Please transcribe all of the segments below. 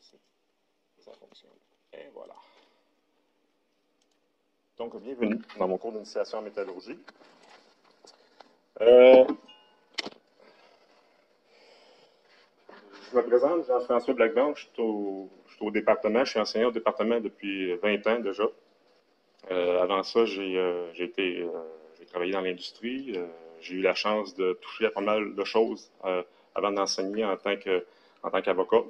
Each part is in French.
si ça fonctionne. Et voilà. Donc, bienvenue dans mon cours d'initiation en métallurgie. Je me présente, Jean-François Blackburn, je suis au département, je suis enseignant au département depuis 20 ans déjà. Avant ça, j'ai travaillé dans l'industrie. J'ai eu la chance de toucher à pas mal de choses avant d'enseigner en tant qu'avocat.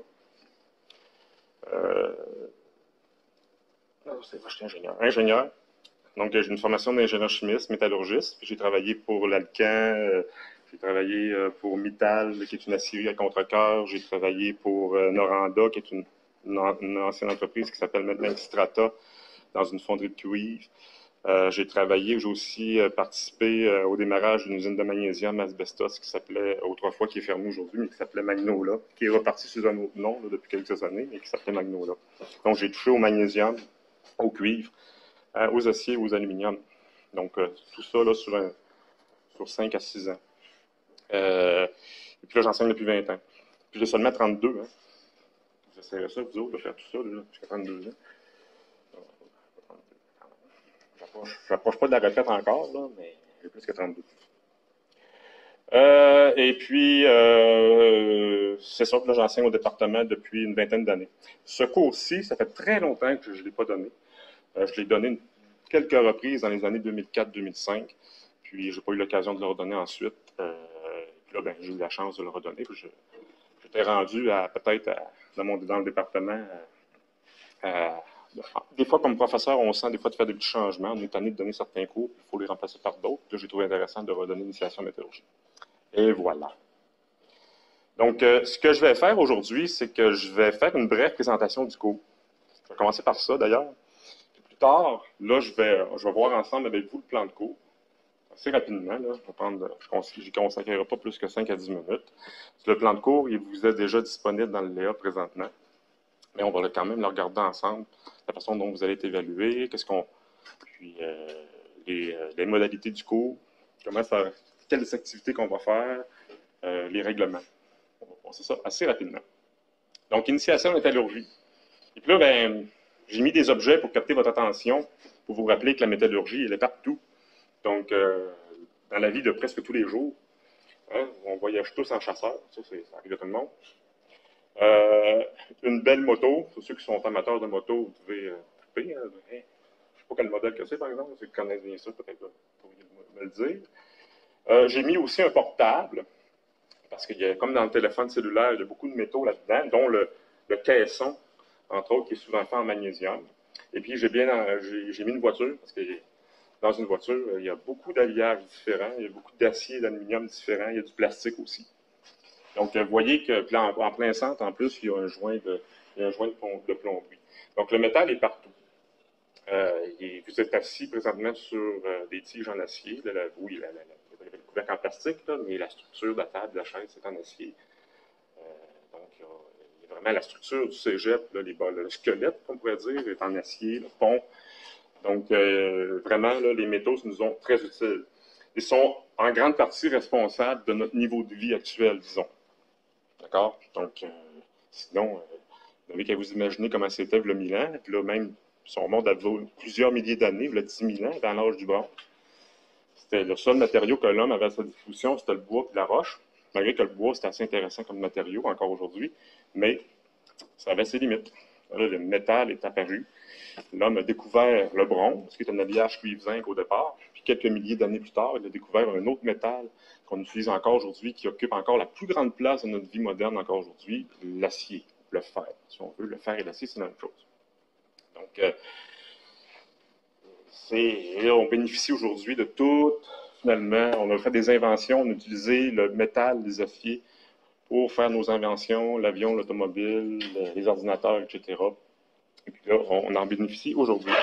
Je suis ingénieur. Donc, j'ai une formation d'ingénieur chimiste, métallurgiste. J'ai travaillé pour l'Alcan, j'ai travaillé pour Mittal, qui est une aciérie à contre-cœur. J'ai travaillé pour Noranda, qui est une ancienne entreprise qui s'appelle maintenant Strata, dans une fonderie de cuivre. J'ai aussi participé au démarrage d'une usine de magnésium asbestos qui s'appelait autrefois, qui est fermée aujourd'hui, mais qui s'appelait Magnola, qui est reparti sous un autre nom là, depuis quelques années, mais qui s'appelait Magnola. Donc, j'ai touché au magnésium, au cuivre, aux aciers, aux aluminiums. Donc, tout ça là, sur 5 à 6 ans. Et puis là, j'enseigne depuis 20 ans. Puis j'ai seulement 32. Hein. Vous essayerez ça, vous autres, de faire tout ça jusqu'à 32 ans. Je n'approche pas de la retraite encore, là, mais j'ai plus que 32. Et puis, c'est ça que là, j'enseigne au département depuis une vingtaine d'années. Ce cours-ci, ça fait très longtemps que je ne l'ai pas donné. Je l'ai donné quelques reprises dans les années 2004-2005, puis je n'ai pas eu l'occasion de le redonner ensuite. Puis là, ben, j'ai eu la chance de le redonner. J'étais rendu à peut-être dans le département. Des fois, comme professeur, on sent des fois de faire des petits changements. On est tanné de donner certains cours, il faut les remplacer par d'autres. Là, j'ai trouvé intéressant de redonner l'initiation métallurgie. Et voilà. Donc, ce que je vais faire aujourd'hui, c'est que je vais faire une brève présentation du cours. Je vais commencer par ça, d'ailleurs. Plus tard, là, je vais voir ensemble avec vous le plan de cours. Assez rapidement, là. Je n'y consacrerai pas plus que 5 à 10 minutes. Le plan de cours, il vous est déjà disponible dans le Léa présentement. Mais on va quand même le regarder ensemble, la façon dont vous allez être évalué, puis les modalités du cours, quelles activités qu'on va faire, les règlements. On va passer ça assez rapidement. Donc, initiation à la métallurgie. Et puis là, ben, j'ai mis des objets pour capter votre attention, pour vous rappeler que la métallurgie, elle est partout. Donc, dans la vie de presque tous les jours, hein, on voyage tous en chasseur, ça arrive à tout le monde. Une belle moto, pour ceux qui sont amateurs de moto, vous pouvez couper. Hein, je ne sais pas quel modèle que c'est, par exemple, si vous connaissez ça, peut-être vous pourriez me le dire. J'ai mis aussi un portable, parce qu'il y a, comme dans le téléphone cellulaire, il y a beaucoup de métaux là-dedans, dont le caisson, entre autres, qui est souvent fait en magnésium. Et puis, j'ai mis une voiture, parce que dans une voiture, il y a beaucoup d'alliages différents, il y a beaucoup d'acier et d'aluminium différents, il y a du plastique aussi. Donc, vous voyez que en plein centre, en plus, il y a un joint de plomberie. Donc, le métal est partout. Vous êtes assis présentement sur des tiges en acier. Vous avez le couvercle en plastique, là, mais la structure de la table, de la chaise, c'est en acier. Donc, il y a vraiment la structure du cégep, là, le squelette, on pourrait dire, est en acier, le pont. Donc, vraiment, là, les métaux nous sont très utiles. Ils sont en grande partie responsables de notre niveau de vie actuel, disons. D'accord? Donc, sinon, vous n'avez qu'à vous imaginer comment c'était le 1000 ans. Puis là, même, si on remonte à plusieurs milliers d'années, le 10 000 ans, dans l'âge du bronze, c'était le seul matériau que l'homme avait à sa disposition, c'était le bois et la roche. Malgré que le bois, c'était assez intéressant comme matériau encore aujourd'hui, mais ça avait ses limites. Là, le métal est apparu. L'homme a découvert le bronze, qui est un alliage cuivre-zinc au départ. Puis quelques milliers d'années plus tard, il a découvert un autre métal qu'on utilise encore aujourd'hui, qui occupe encore la plus grande place de notre vie moderne encore aujourd'hui, l'acier, le fer. Si on veut, le fer et l'acier, c'est la même chose. Donc, on bénéficie aujourd'hui de tout. Finalement, on a fait des inventions, on a utilisé le métal, les aciers pour faire nos inventions, l'avion, l'automobile, les ordinateurs, etc. Et puis là, on en bénéficie aujourd'hui.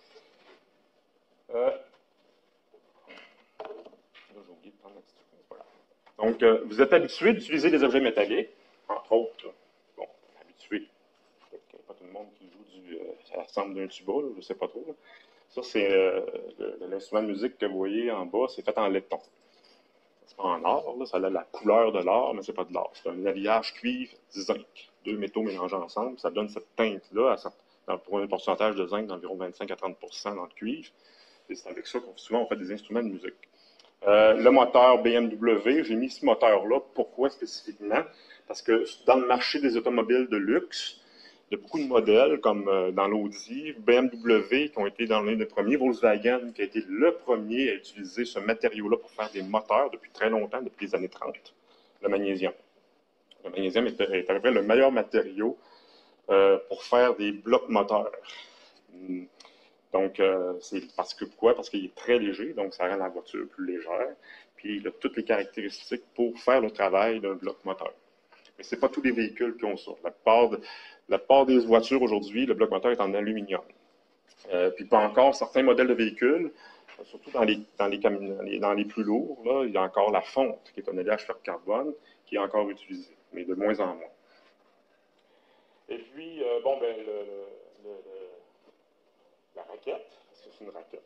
Donc, vous êtes habitué d'utiliser des objets métalliques, entre autres. Bon, habitué. Pas tout le monde qui joue ça ressemble d'un tuba, je ne sais pas trop. Là. Ça, c'est l'instrument de musique que vous voyez en bas, c'est fait en laiton. C'est pas en or, là, ça a la couleur de l'or, mais c'est pas de l'or. C'est un alliage cuivre zinc. deux métaux mélangés ensemble. Ça donne cette teinte-là pour un pourcentage de zinc d'environ 25 à 30 dans le cuivre. Et c'est avec ça qu'on souvent on fait des instruments de musique. Le moteur BMW, j'ai mis ce moteur-là. Pourquoi spécifiquement? Parce que dans le marché des automobiles de luxe, il y a beaucoup de modèles, comme dans l'Audi, BMW qui ont été dans l'un des premiers, Volkswagen qui a été le premier à utiliser ce matériau-là pour faire des moteurs depuis très longtemps, depuis les années 30, le magnésium. Le magnésium est à peu près le meilleur matériau pour faire des blocs moteurs. Donc, c'est parce que pourquoi? Parce qu'il est très léger, donc ça rend la voiture plus légère, puis il a toutes les caractéristiques pour faire le travail d'un bloc moteur. Mais ce n'est pas tous les véhicules qui ont ça. La plupart des voitures aujourd'hui, le bloc moteur est en aluminium. Puis pas encore certains modèles de véhicules, surtout dans les plus lourds, là, il y a encore la fonte, qui est un alliage fer carbone, qui est encore utilisé, mais de moins en moins. Et puis, la raquette, parce que c'est une raquette.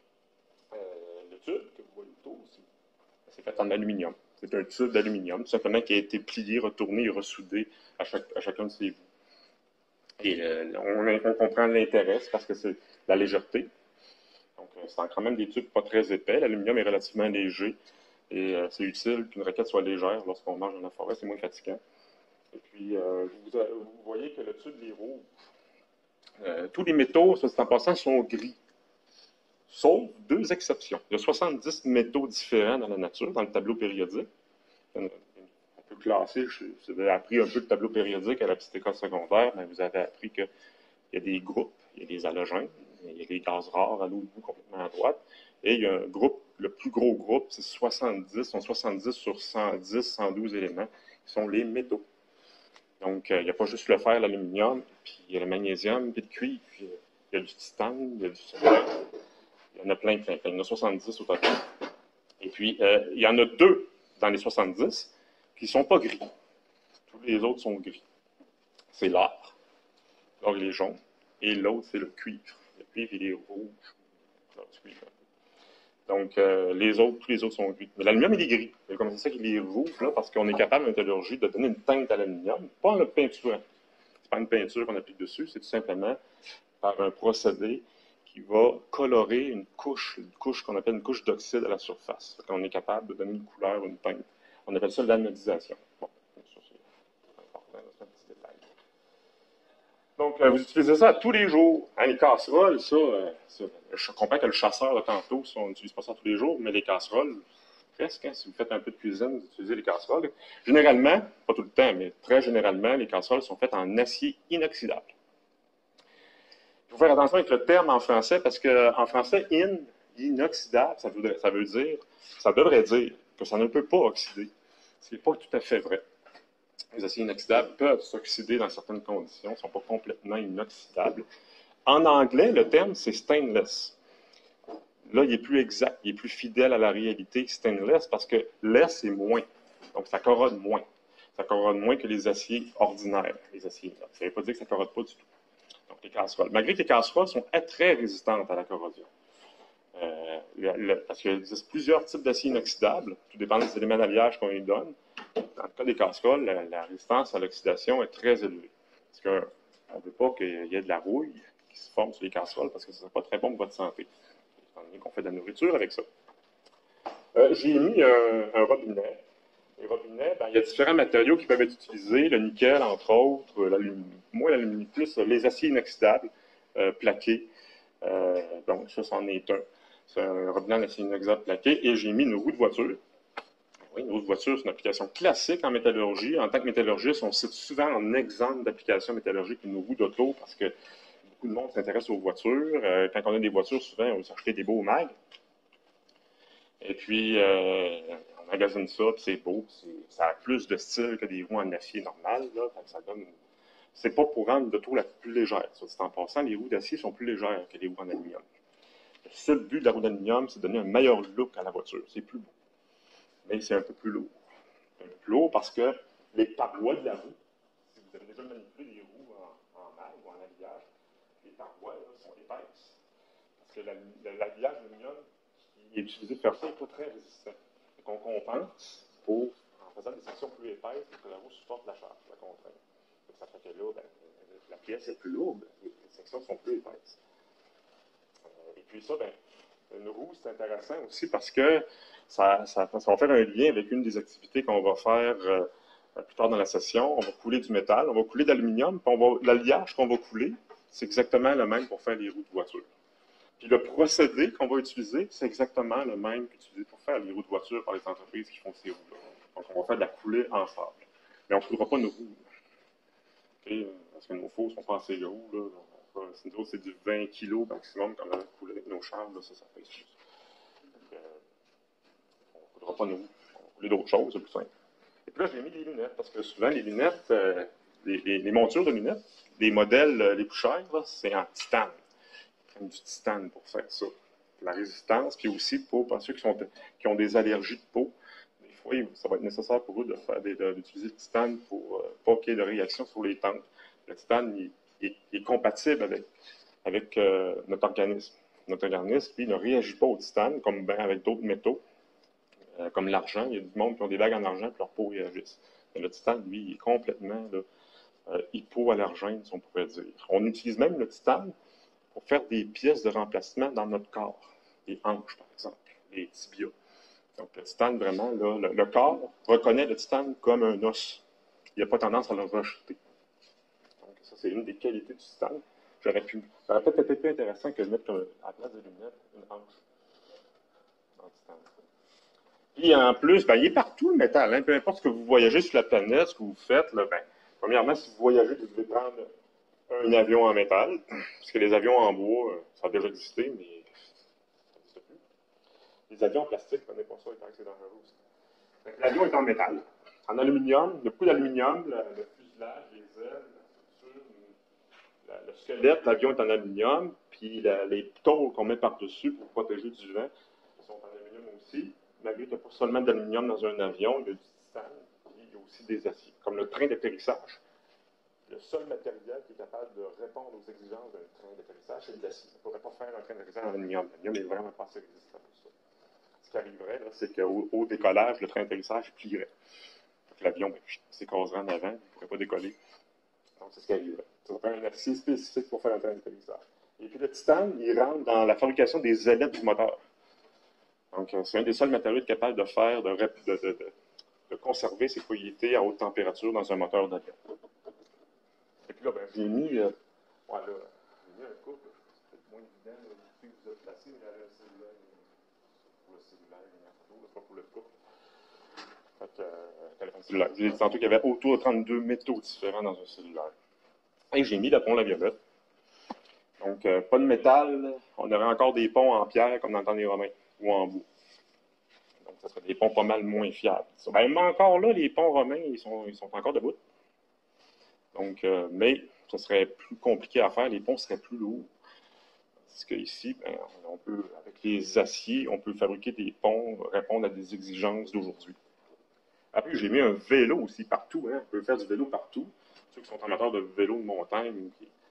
Le tube que vous voyez autour, c'est fait en aluminium. C'est un tube d'aluminium, tout simplement qui a été plié, retourné et ressoudé à chacun de ses bouts. Et on comprend l'intérêt, parce que c'est la légèreté. Donc, c'est quand même des tubes pas très épais. L'aluminium est relativement léger. Et c'est utile qu'une raquette soit légère lorsqu'on marche dans la forêt, c'est moins fatigant. Et puis, vous voyez que le tube est rouge. Tous les métaux, ça c'est en passant, sont gris. Sauf deux exceptions. Il y a 70 métaux différents dans la nature, dans le tableau périodique. On peut classer, vous avez appris un peu de tableau périodique à la petite école secondaire, mais vous avez appris qu'il y a des groupes, il y a des halogènes, il y a des gaz rares à l'autre bout complètement à droite, et il y a un groupe, le plus gros groupe, c'est 70 sur 110, 112 éléments, qui sont les métaux. Donc, il n'y a pas juste le fer, l'aluminium, puis il y a le magnésium, puis le cuivre, puis il y a du titane, il y a du sodium. Il y en a plein. Il y en a 70 au total. Et puis, il y en a deux dans les 70 qui ne sont pas gris. Tous les autres sont gris. C'est l'or. L'or, il est jaune. Et l'autre, c'est le cuivre. Le cuivre, il est rouge. Donc, tous les autres sont gris. Mais l'aluminium, il est gris. Et comme c'est ça qu'il est rouge, là, parce qu'on est capable, en métallurgie, de donner une teinte à l'aluminium, pas en le peinturant. C'est pas une peinture qu'on applique dessus, c'est tout simplement par un procédé qui va colorer une couche qu'on appelle une couche d'oxyde à la surface. On est capable de donner une couleur, une teinte. On appelle ça l'anodisation. Bon, ça c'est important, c'est un petit détail. Donc, vous utilisez ça tous les jours. Hein, les casseroles, je comprends que le chasseur, là, tantôt, on n'utilise pas ça tous les jours, mais les casseroles, presque, hein, si vous faites un peu de cuisine, vous utilisez les casseroles. Généralement, pas tout le temps, mais très généralement, les casseroles sont faites en acier inoxydable. Il faut faire attention avec le terme en français, parce qu'en français, inoxydable, ça devrait dire que ça ne peut pas oxyder. Ce n'est pas tout à fait vrai. Les aciers inoxydables peuvent s'oxyder dans certaines conditions, ils ne sont pas complètement inoxydables. En anglais, le terme, c'est stainless. Là, il est plus exact, il est plus fidèle à la réalité stainless, parce que less, c'est moins. Donc, ça corrode moins. Ça corrode moins que les aciers ordinaires, les aciers inox. Ça ne veut pas dire que ça ne corrode pas du tout. Donc, les casseroles. Malgré que les casseroles sont très résistantes à la corrosion. Parce qu'il existe plusieurs types d'acier inoxydable, tout dépend des éléments d'alliage qu'on lui donne. Dans le cas des casseroles, la résistance à l'oxydation est très élevée. Parce qu'on ne veut pas qu'il y ait de la rouille qui se forme sur les casseroles, parce que ce ne serait pas très bon pour votre santé. Étant donné qu'on fait de la nourriture avec ça. J'ai mis un robinet. Les robinets, il y a différents matériaux qui peuvent être utilisés, le nickel, entre autres, l'aluminium plus, les aciers inoxydables plaqués. Donc, ça, c'en est un. C'est un robinet en acier inoxydable plaqué. Et j'ai mis une roue de voiture. Oui, une roue de voiture, c'est une application classique en métallurgie. En tant que métallurgiste, on cite souvent en exemple d'application métallurgique une roue d'auto parce que beaucoup de monde s'intéresse aux voitures. Quand on a des voitures, souvent, on va s'acheter des beaux mags. Et puis, on magasine ça, puis c'est beau. Ça a plus de style que des roues en acier normal. Là, ça donne... C'est pas pour rendre l'auto la plus légère. Ça, c'est en passant, les roues d'acier sont plus légères que les roues en aluminium. Le seul but de la roue d'aluminium, c'est de donner un meilleur look à la voiture. C'est plus beau. Mais c'est un peu plus lourd. C'est un peu plus lourd parce que les parois de la roue, si vous avez déjà manipulé des roues en mag ou en alliage, les parois là, sont épaisses. Parce que l'alliage d'aluminium qui est utilisé pour faire ça n'est pas très résistant. Donc on compense en faisant des sections plus épaisses pour que la roue supporte la charge, la contrainte. Ça fait que là, ben, la pièce est plus lourde, les sections sont plus épaisses. Et puis ça, ben, une roue, c'est intéressant aussi parce que ça va faire un lien avec une des activités qu'on va faire plus tard dans la session. On va couler du métal, on va couler d'aluminium, puis l'alliage qu'on va couler, c'est exactement le même pour faire les roues de voiture. Puis le procédé qu'on va utiliser, c'est exactement le même qu'utilisé pour faire les roues de voiture par les entreprises qui font ces roues-là. Donc, on va faire de la coulée en sable. Mais on ne coulera pas nos roues. Okay? Parce que nos faux ne sont pas assez gros. Nous c'est du 20 kg maximum quand on a coulé avec nos chars. Là, ça pèse plus. Donc, on ne coulera pas nos roues. On va couler d'autres choses, c'est plus simple. Et puis là, j'ai mis des lunettes, parce que souvent, les lunettes, les montures de lunettes, des modèles les plus chers, c'est en titane. Ils prennent du titane pour faire ça. La résistance, puis aussi pour ceux qui ont des allergies de peau, des fois, ça va être nécessaire pour eux d'utiliser le titane pour pas qu'il y ait de réaction sur les tempes. Le titane, il est compatible avec notre organisme. Notre organisme, lui, ne réagit pas au titane, comme ben, avec d'autres métaux, comme l'argent. Il y a du monde qui ont des bagues en argent, puis leur peau réagisse. Mais le titane, lui, il est complètement hypoallergène, si on pourrait dire. On utilise même le titane pour faire des pièces de remplacement dans notre corps. Les hanches, par exemple, les tibias. Donc, le titane, vraiment, là, le corps reconnaît le titane comme un os. Il n'a pas tendance à le rejeter. Donc, ça, c'est une des qualités du titane. Ça aurait peut-être été plus intéressant que de mettre à la place de lunettes une hanche en titane. Puis, en plus, ben, il est partout, le métal. Hein. Peu importe ce que vous voyagez sur la planète, ce que vous faites, là, ben, premièrement, si vous voyagez, vous devez prendre un avion en métal, parce que les avions en bois, ça a déjà existé, mais ça n'existe plus. Les avions en plastique, ce n'est pas ça, c'est dangereux aussi. L'avion est en métal, en aluminium, il y a beaucoup d'aluminium, le fuselage, les ailes, la structure, le squelette, l'avion est en aluminium, puis les tôles qu'on met par-dessus pour protéger du vent sont en aluminium aussi. Malgré qu'il n'y a pas seulement d'aluminium dans un avion, il y a du titane, puis il y a aussi des aciers, comme le train d'atterrissage. Le seul matériel qui est capable de répondre aux exigences d'un train d'atterrissage, c'est de l'acier. On ne pourrait pas faire un train d'atterrissage en aluminium. L'aluminium n'est vraiment pas assez résistant pour ça. Ce qui arriverait, c'est qu'au décollage, le train d'atterrissage plierait. L'avion s'écraserait en avant, il ne pourrait pas décoller. Donc, c'est ce qui arriverait. Ça va faire un acier spécifique pour faire un train d'atterrissage. Et puis, le titane, il rentre dans la fabrication des ailettes du moteur. Donc, c'est un des seuls matériaux capable de faire, de conserver ses propriétés à haute température dans un moteur d'avion. Et puis là, ben, j'ai mis, un couple, c'est peut-être moins évident, que vous êtes placé, mais il y avait un cellulaire, pour le cellulaire, il y a une photo, c'est pas pour le couple. Fait que, téléphone cellulaire. Je vous ai dit tantôt qu'il y avait autour de 32 métaux différents dans un cellulaire. Et j'ai mis la pont la violette. Donc, pas de métal, on aurait encore des ponts en pierre, comme dans le temps des Romains, ou en bois. Donc, ça serait des ponts pas mal moins fiables. Ben, mais encore là, les ponts romains, ils sont encore debout. Donc, mais ce serait plus compliqué à faire, les ponts seraient plus lourds. Parce qu'ici, ben, on peut, avec les aciers, on peut fabriquer des ponts, répondre à des exigences d'aujourd'hui. Après, j'ai mis un vélo aussi partout. Hein. On peut faire du vélo partout. Ceux qui sont amateurs de vélo de montagne,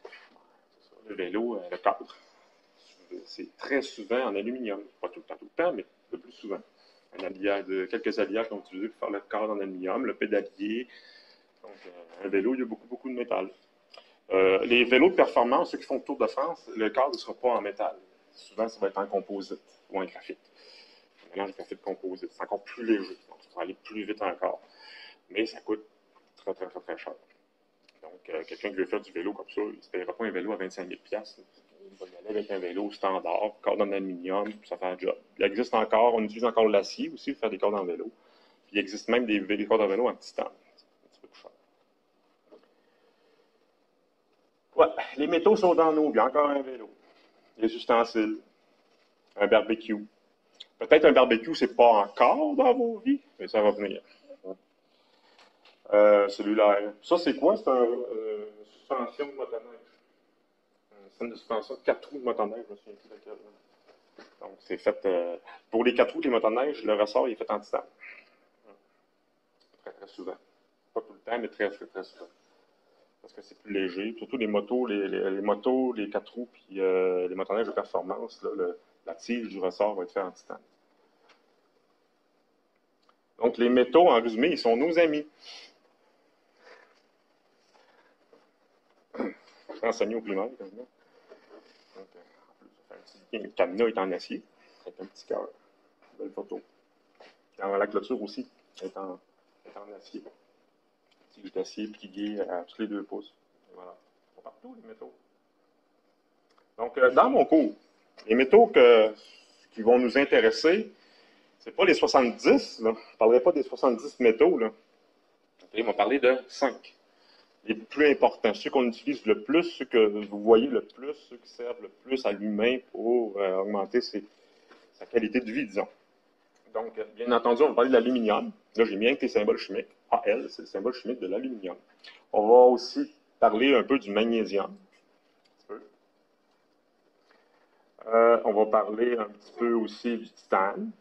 le vélo, le cadre, c'est très souvent en aluminium. Pas tout le temps, mais le plus souvent. Quelques alliages qu'on utilise pour faire le cadre en aluminium, le pédalier. Donc, un vélo, il y a beaucoup, beaucoup de métal. Les vélos de performance, ceux qui font le Tour de France, le cadre ne sera pas en métal. Souvent, ça va être en composite ou en graphite. Un mélange de graphite composite. C'est encore plus léger. Donc, ça va aller plus vite encore. Mais ça coûte très, très, très, très cher. Donc, quelqu'un qui veut faire du vélo comme ça, il ne se payera pas un vélo à 25 000 $. Il va y aller avec un vélo standard, corde en aluminium, ça fait un job. Il existe encore, on utilise encore l'acier aussi pour faire des cordes en vélo. Puis, il existe même des cordes en vélo en titane. C'est un petit peu plus cher. Ouais, les métaux sont dans nos vies. Encore un vélo. Les ustensiles. Un barbecue. Peut-être un barbecue, c'est pas encore dans vos vies, mais ça va venir. Cellulaire. Ça, c'est quoi? C'est une suspension de motoneige. C'est une suspension de 4 roues de motoneige, je me souviens plus laquelle. Donc, c'est fait... pour les 4 roues de motoneige, le ressort il est fait en titane. Très, très souvent. Pas tout le temps, mais très, très, très souvent. Parce que c'est plus léger. Surtout les motos, les 4 roues, puis les motoneiges de performance, là, la tige du ressort va être faite en titane. Donc, les métaux, en résumé, ils sont nos amis. enseigné au primaire, quasiment. Donc, en plus, le cadenas est en acier, avec un petit cœur. Belle photo. Dans la clôture aussi, est en acier. Tige d'acier plié à tous les 2 pouces. Et voilà. Ils sont partout, les métaux. Donc, dans mon cours, les métaux qui vont nous intéresser, c'est pas les 70, là. Je ne parlerai pas des 70 métaux, là. Ils vont parler de 5. Les plus importants, ceux qu'on utilise le plus, ceux que vous voyez le plus, ceux qui servent le plus à l'humain pour augmenter sa qualité de vie, disons. Donc, bien entendu, on va parler de l'aluminium. Là, j'ai mis avec les symboles chimiques. AL, c'est le symbole chimique de l'aluminium. On va aussi parler un peu du magnésium. On va parler un petit peu aussi du titane,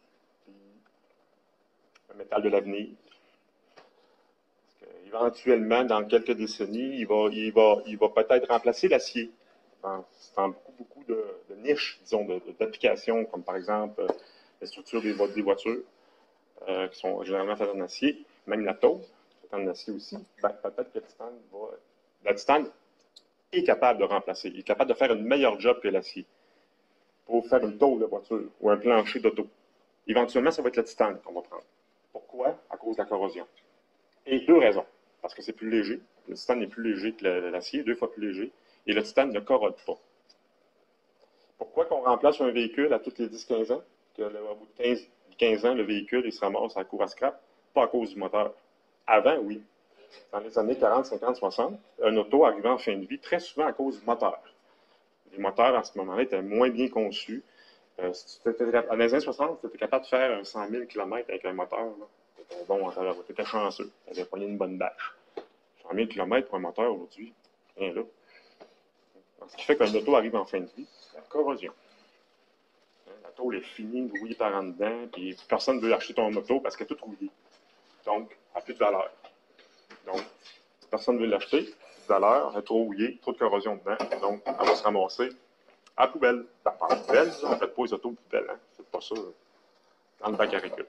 le métal de l'avenir. Éventuellement, dans quelques décennies, il va peut-être remplacer l'acier. Dans beaucoup de niches, disons, d'applications, comme par exemple la structure des voitures, qui sont généralement faites en acier, même la tôle, faite en acier aussi. Ben, peut-être que le titane est capable de remplacer, il est capable de faire une meilleure job que l'acier pour faire une tôle de voiture ou un plancher d'auto. Éventuellement, ça va être le titane qu'on va prendre. Pourquoi? À cause de la corrosion. Et 2 raisons. Parce que c'est plus léger. Le titane est plus léger que l'acier, 2 fois plus léger. Et le titane ne corrode pas. Pourquoi qu'on remplace un véhicule à tous les 10-15 ans? Qu'au bout de 15 ans, le véhicule, il se ramasse à court à scrap? Pas à cause du moteur. Avant, oui. Dans les années 40, 50, 60, un auto arrivait en fin de vie très souvent à cause du moteur. Les moteurs, à ce moment-là, étaient moins bien conçus. Dans les années 60, tu étais capable de faire 100 000 km avec un moteur. Bon, tu étais chanceux. Tu avais pogné une bonne bâche. 100 000 km pour un moteur aujourd'hui, rien là. Donc, ce qui fait qu'un auto arrive en fin de vie, c'est la corrosion. La tôle est finie, rouillée par en dedans, puis personne ne veut acheter ton auto parce qu'elle est toute rouillée. Donc, elle n'a plus de valeur. Donc, personne ne veut l'acheter, plus de valeur, elle est trop rouillée, trop de corrosion dedans, donc elle va se ramasser à la poubelle. Pas en poubelle, on ne fait pas les autos poubelles, hein. C'est pas ça, dans le bac à récup.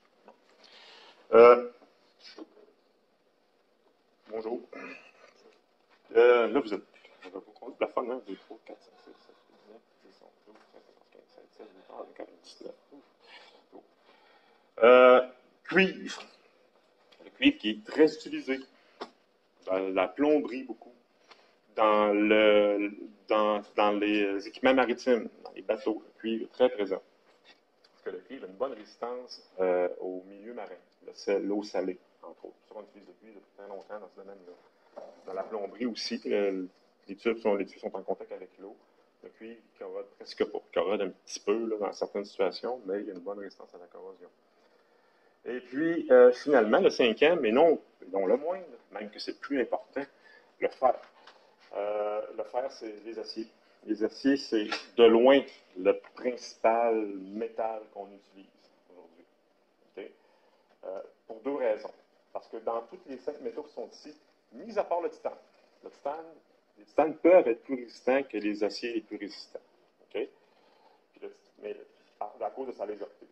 Bonjour. Là, vous êtes. On va vous compter le plafond, 1, 2, 3, 4, 5, 6, 7, 8, 9, 10, 11, 12, 13, 14, 15, 16, 17, 18, 19. Cuivre. Le cuivre qui est très utilisé dans la plomberie beaucoup, dans les équipements maritimes, dans les bateaux. Le cuivre est très présent. Parce que le cuivre a une bonne résistance au milieu marin, l'eau salée, entre autres. C'est pour ça qu'on utilise le cuivre depuis très longtemps dans ce domaine-là. Dans la plomberie aussi, les tubes sont en contact avec l'eau. Le cuivre corrode presque pas. Il corrode un petit peu là, dans certaines situations, mais il y a une bonne résistance à la corrosion. Et puis, finalement, le 5e, mais non le moindre, même que c'est plus important, le fer. Le fer, c'est les aciers. Les aciers, c'est de loin le principal métal qu'on utilise aujourd'hui. Okay? Pour 2 raisons. Parce que dans tous les 5 métaux qui sont ici, mis à part le titane, les titanes peuvent être plus résistants que les aciers les plus résistants. Okay? Mais à cause de sa légèreté.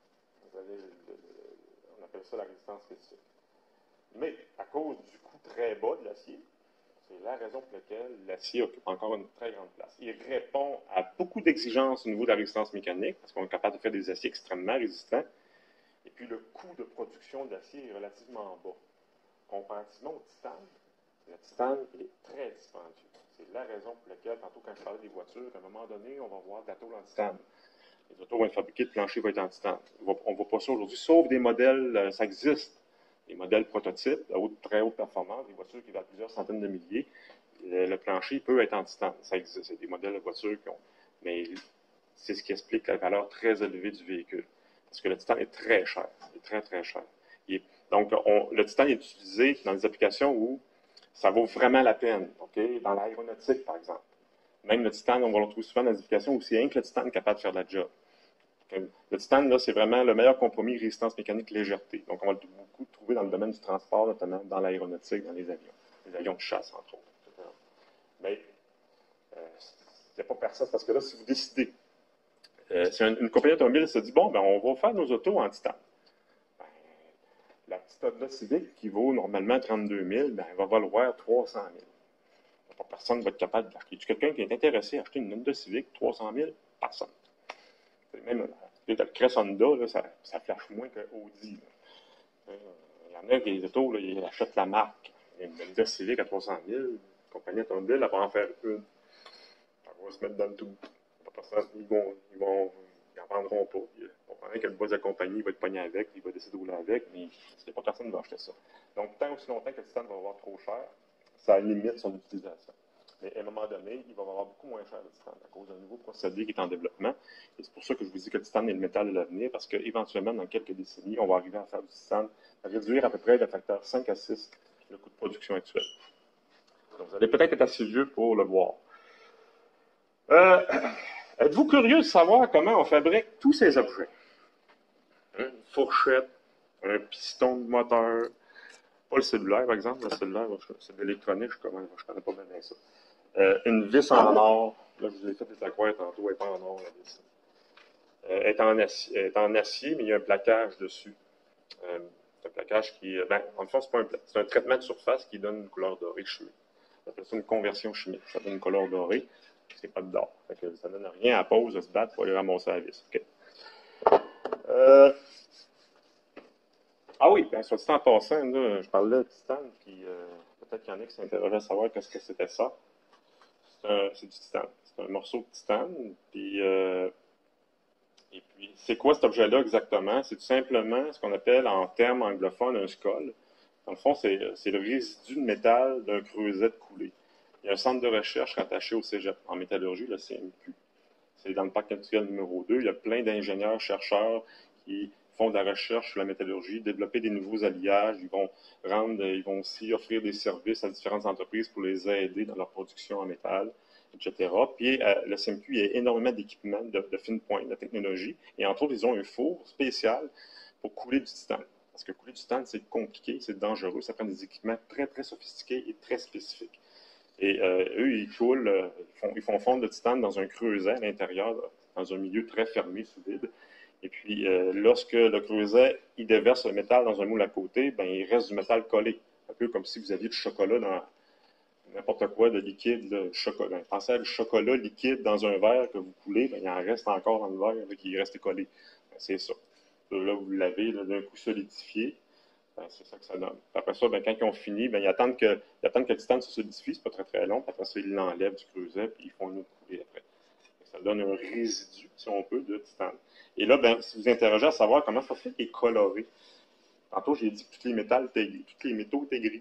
On appelle ça la résistance spécifique. Mais à cause du coût très bas de l'acier, c'est la raison pour laquelle l'acier occupe encore une très grande place. Il répond à beaucoup d'exigences au niveau de la résistance mécanique, parce qu'on est capable de faire des aciers extrêmement résistants. Et puis le coût de production de l'acier est relativement bas. Comparativement au titane, le titane est très dispendieux. C'est la raison pour laquelle, tantôt quand je parlais des voitures, à un moment donné, on va voir de la tôle en titane. Les autos vont être fabriquées, le plancher va être en titane. On ne voit pas ça aujourd'hui, sauf des modèles, ça existe, des modèles prototypes, de très haute performance, des voitures qui valent plusieurs centaines de milliers. Le plancher peut être en titane, ça existe. C'est des modèles de voitures qui ont. Mais c'est ce qui explique la valeur très élevée du véhicule. Parce que le titane est très cher. Il est très, très cher. Donc, le titane est utilisé dans des applications où ça vaut vraiment la peine. Okay? Dans l'aéronautique, par exemple. Même le titane, on va le trouver souvent dans des applications où c'est rien que le titane capable de faire de la job. Le titane, là, c'est vraiment le meilleur compromis résistance mécanique légèreté. Donc, on va beaucoup le trouver dans le domaine du transport, notamment dans l'aéronautique, dans les avions de chasse, entre autres. Etc. Mais, il n'y a pas personne, parce que là, si vous décidez, si une compagnie automobile se dit, bon, ben, on va faire nos autos en titane. Ben, la petite Honda Civic qui vaut normalement 32 000, ben, elle va valoir 300 000. pas personne ne va être capable d'acheter. Tu quelqu'un qui est intéressé à acheter une Honda Civic 300 000? Personne. Même le Crest Honda, là, ça flash moins que Audi. Il y en a qui, les autos, là, ils achètent la marque. Une Honda Civic à 300 000, la compagnie automobile, elle va en faire une. Elle va se mettre dans le tout. Ils n'en vendront pas. On comprend que le boss de la compagnie va être pogné avec, il va décider de rouler avec, mais il n'y a pas personne qui va acheter ça. Donc, tant aussi longtemps que le titane va avoir trop cher, ça limite son utilisation. Mais à un moment donné, il va avoir beaucoup moins cher le titane à cause d'un nouveau procédé qui est en développement. Et c'est pour ça que je vous dis que le titane est le métal de l'avenir, parce qu'éventuellement, dans quelques décennies, on va arriver à faire du titane, à réduire à peu près de facteur 5 à 6 le coût de production actuel. Donc, vous allez peut-être être assez vieux pour le voir. Êtes-vous curieux de savoir comment on fabrique tous ces objets? Une fourchette, un piston de moteur, pas le cellulaire, par exemple. Le cellulaire, c'est de l'électronique, je connais pas bien ça. Une vis en or. Là, je vous ai fait des accroires tantôt, elle n'est pas en or, la vis. Elle est en acier, mais il y a un plaquage dessus. C'est un plaquage qui, en fait, c'est un traitement de surface qui donne une couleur dorée chimique. On appelle ça une conversion chimique. Ça donne une couleur dorée, c'est pas de d'or. Ça ne donne rien à la pause de se battre pour aller ramasser la vis. Okay. Ah oui, bien, soit dit en passant, là, je parlais de titane, puis peut-être qu'il y en a qui s'interrogeaient à savoir qu'est-ce que c'était ça. C'est du titane. C'est un morceau de titane, et puis, c'est quoi cet objet-là exactement? C'est tout simplement ce qu'on appelle en termes anglophones un skull. Dans le fond, c'est le résidu de métal d'un creuset de coulée. Il y a un centre de recherche rattaché au cégep en métallurgie, le CMQ. C'est dans le parc industriel numéro 2. Il y a plein d'ingénieurs, chercheurs qui font de la recherche sur la métallurgie, développer des nouveaux alliages. Ils vont aussi offrir des services à différentes entreprises pour les aider dans leur production en métal, etc. Puis le CMQ, il y a énormément d'équipements de fine pointe, de technologie. Et entre autres, ils ont un four spécial pour couler du titane. Parce que couler du titane, c'est compliqué, c'est dangereux. Ça prend des équipements très, très sophistiqués et très spécifiques. Et eux, ils font fondre le titane dans un creuset à l'intérieur, dans un milieu très fermé, sous vide. Et puis, lorsque le creuset, il déverse le métal dans un moule à côté, ben, il reste du métal collé. Un peu comme si vous aviez du chocolat dans n'importe quoi de liquide, de chocolat. Pensez à du chocolat liquide dans un verre que vous coulez, ben, il en reste encore dans le verre qui reste collé. Ben, c'est ça. Là, vous l'avez d'un coup solidifié. Ben, c'est ça que ça donne. Après ça, ben, quand ils ont fini, ben, ils attendent que le titane se solidifie, c'est pas très très long. Puis après ça, ils l'enlèvent du creuset, puis ils font une autre coulée après. Ça donne un résidu, si on peut, de titane. Et là, ben, si vous interrogez à savoir comment ça fait qu'il est coloré, tantôt j'ai dit que tous les métaux étaient gris.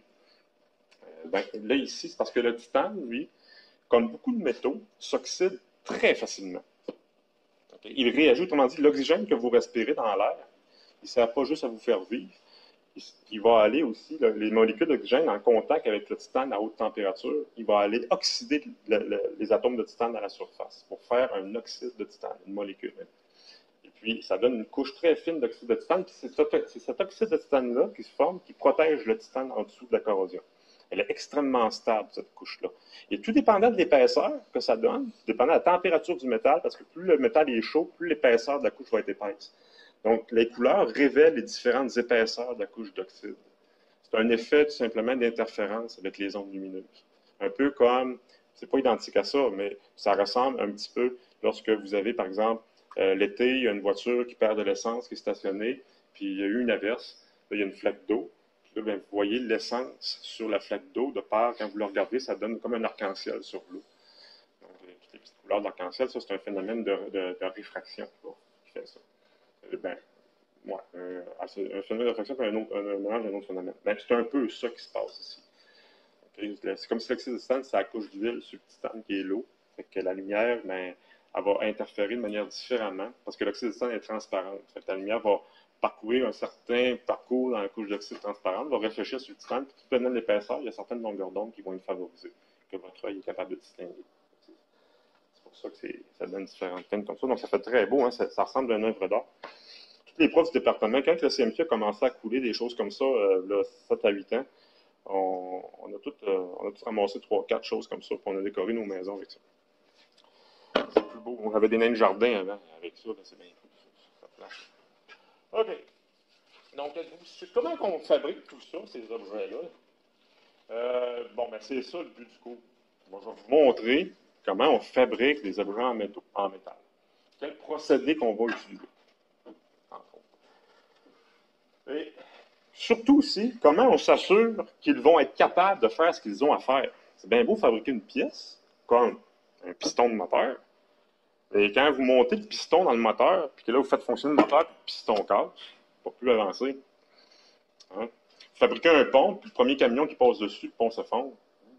Ben, là, ici, c'est parce que le titane, lui, comme beaucoup de métaux, s'oxyde très facilement. Okay? Il réagit, autrement dit, l'oxygène que vous respirez dans l'air, il ne sert pas juste à vous faire vivre, il va aller aussi, les molécules d'oxygène en contact avec le titane à haute température, il va aller oxyder les atomes de titane à la surface pour faire un oxyde de titane, une molécule. Et puis, ça donne une couche très fine d'oxyde de titane, puis c'est cet oxyde de titane-là qui se forme, qui protège le titane en dessous de la corrosion. Elle est extrêmement stable, cette couche-là. Et tout dépendant de l'épaisseur que ça donne, dépendant de la température du métal, parce que plus le métal est chaud, plus l'épaisseur de la couche va être épaisse. Donc, les couleurs révèlent les différentes épaisseurs de la couche d'oxyde. C'est un effet tout simplement d'interférence avec les ondes lumineuses. Un peu comme, c'est pas identique à ça, mais ça ressemble un petit peu lorsque vous avez, par exemple, l'été, il y a une voiture qui perd de l'essence, qui est stationnée, puis il y a eu une averse, là, il y a une flaque d'eau, puis là, bien, vous voyez l'essence sur la flaque d'eau, de part, quand vous le regardez, ça donne comme un arc-en-ciel sur l'eau. Donc, toutes les petites couleurs d'arc-en-ciel, ça, c'est un phénomène de réfraction qui fait ça. Ben, ouais, un phénomène de réfraction, puis un mélange d'un autre phénomène. Ben, c'est un peu ça qui se passe ici. Okay? C'est comme si l'oxyde de titane, c'est la couche d'huile sur le titane qui est l'eau. Fait que la lumière, ben, elle va interférer de manière différemment parce que l'oxyde de titane est transparente. Fait que la lumière va parcourir un certain parcours dans la couche d'oxyde transparente, va réfléchir sur le titane, puis tout dépendant de l'épaisseur, il y a certaines longueurs d'onde qui vont être favorisées, que votre œil est capable de distinguer. C'est pour ça que ça donne différentes teintes comme ça. Donc ça fait très beau, hein? Ça ressemble à une œuvre d'art. Tous les profs du département, quand le CMQ a commencé à couler des choses comme ça, là, 7 à 8 ans, on a tous ramassé 3-4 choses comme ça, puis on a décoré nos maisons avec ça. C'est plus beau. On avait des nains de jardin avant, avec ça, là, c'est bien fou. Ça flash. OK. Donc, comment on fabrique tout ça, ces objets-là? Bon, ben c'est ça le but du cours. Moi, je vais vous montrer comment on fabrique des objets en métal. Quel procédé qu'on va utiliser, entre autres. Et surtout aussi, comment on s'assure qu'ils vont être capables de faire ce qu'ils ont à faire. C'est bien beau fabriquer une pièce, comme un piston de moteur, mais quand vous montez le piston dans le moteur, puis que là, vous faites fonctionner le moteur, puis le piston casse, pas plus avancer. Hein? Vous fabriquez un pont, puis le premier camion qui passe dessus, le pont se fond.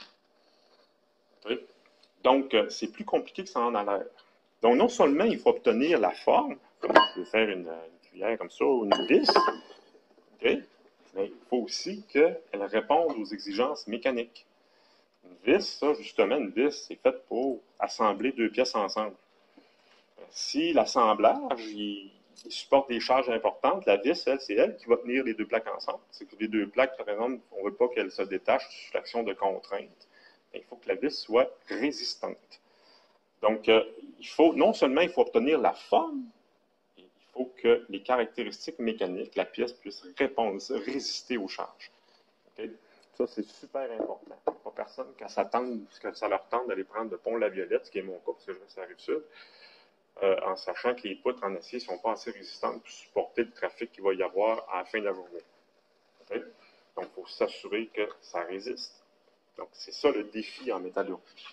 Okay? Donc, c'est plus compliqué que ça en a l'air. Donc, non seulement il faut obtenir la forme, comme je vais faire une cuillère comme ça, ou une vis, okay? Mais il faut aussi qu'elle réponde aux exigences mécaniques. Une vis, ça, justement, une vis, c'est fait pour assembler deux pièces ensemble. Si l'assemblage, il supporte des charges importantes, la vis, elle, c'est elle qui va tenir les deux plaques ensemble. C'est que les deux plaques, par exemple, on ne veut pas qu'elles se détachent sous l'action de contrainte. Il faut que la vis soit résistante. Donc, il faut, non seulement il faut obtenir la forme, il faut que les caractéristiques mécaniques, la pièce puisse répondre, résister aux charges. Okay? Ça, c'est super important. Il n'y a pas personne qui s'attende, que ça leur tente d'aller prendre de Pont-la-Violette, ce qui est mon cas, parce que je reste à la Rive-Sud, en sachant que les poutres en acier ne sont pas assez résistantes pour supporter le trafic qu'il va y avoir à la fin de la journée. Okay? Donc, il faut s'assurer que ça résiste. Donc, c'est ça le défi en métallurgie.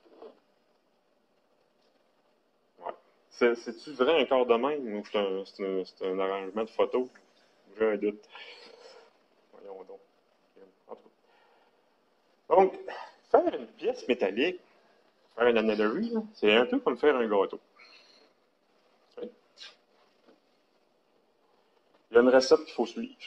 Ouais. C'est-tu vrai un corps de même ou c'est un arrangement de photos? J'ai un doute. Voyons donc. En tout cas. Donc, faire une pièce métallique, faire une analogie, c'est un peu comme faire un gâteau. Okay? Il y a une recette qu'il faut suivre.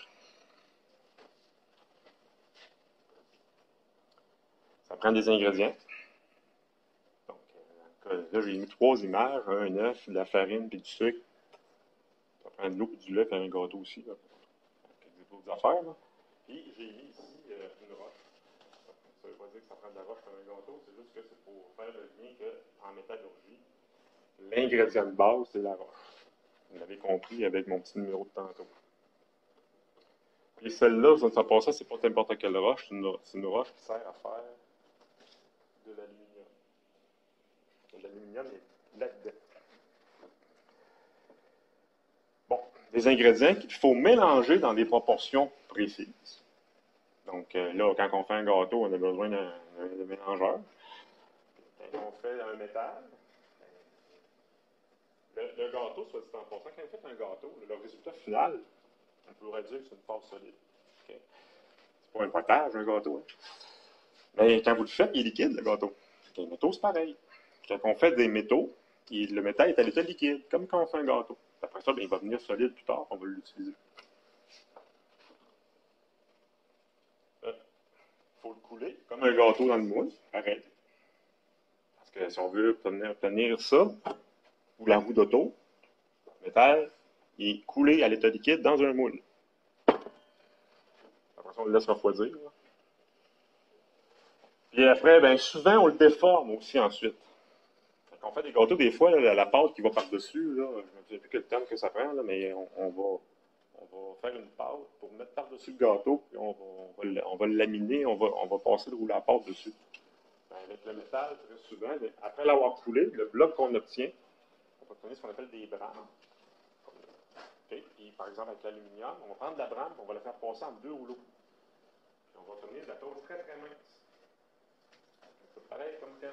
Ça prend des ingrédients. Donc, là, j'ai mis 3 images, un œuf, de la farine puis du sucre. Ça prend de l'eau et du lait, faire un gâteau aussi. Là. Avec d'autres affaires. Là. Puis, j'ai mis ici une roche. Ça ne veut pas dire que ça prend de la roche pour un gâteau, c'est juste que c'est pour faire le lien qu'en métallurgie, l'ingrédient de base, c'est la roche. Vous l'avez compris avec mon petit numéro de tantôt. Puis celle-là, ça passe ça, c'est pas n'importe quelle roche, c'est une roche qui sert à faire de l'aluminium. L'aluminium est là-dedans. Bon, des ingrédients qu'il faut mélanger dans des proportions précises. Donc là, quand on fait un gâteau, on a besoin d'un mélangeur. Quand on fait un métal, le gâteau, soit dit en passant, quand vous faites un gâteau, le résultat final, on pourrait dire que c'est une pâte solide. Okay? C'est pas un potage, un gâteau. Hein? Mais quand vous le faites, il est liquide, le gâteau. Les métaux, c'est pareil. Quand on fait des métaux, le métal est à l'état liquide, comme quand on fait un gâteau. Après ça, bien, il va venir solide plus tard, on va l'utiliser. Il faut le couler, comme un gâteau dans le moule, pareil. Parce que si on veut obtenir ça, ou la roue d'auto, le métal, il est coulé à l'état liquide dans un moule. Après ça, on le laisse refroidir. Puis après, ben, souvent, on le déforme aussi ensuite. Quand on fait des gâteaux, des fois, là, la pâte qui va par-dessus, là, je ne me souviens plus quel terme que ça prend, là, mais on va faire une pâte pour mettre par-dessus le gâteau, puis on va le laminer, on va passer le rouleau à pâte dessus. Ben, avec le métal, très souvent, après l'avoir coulé, le bloc qu'on obtient, on va obtenir ce qu'on appelle des brames. Okay? Puis, par exemple, avec l'aluminium, on va prendre de la brame, on va la faire passer en 2 rouleaux. Puis on va obtenir de la tôle très très mince. C'est pareil comme quand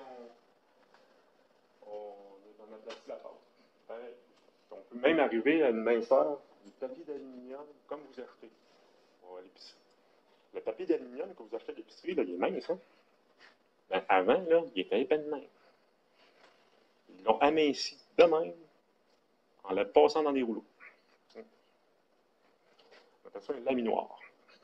on aplatit la pâte. Pareil. On peut même arriver à une minceur du papier d'aluminium comme vous achetez à l'épicerie. Le papier d'aluminium que vous achetez à l'épicerie, là, il est mince. Hein? Ben, avant, là, il était épais de même. Ils l'ont aminci de même en le passant dans des rouleaux. On appelle ça un laminoir.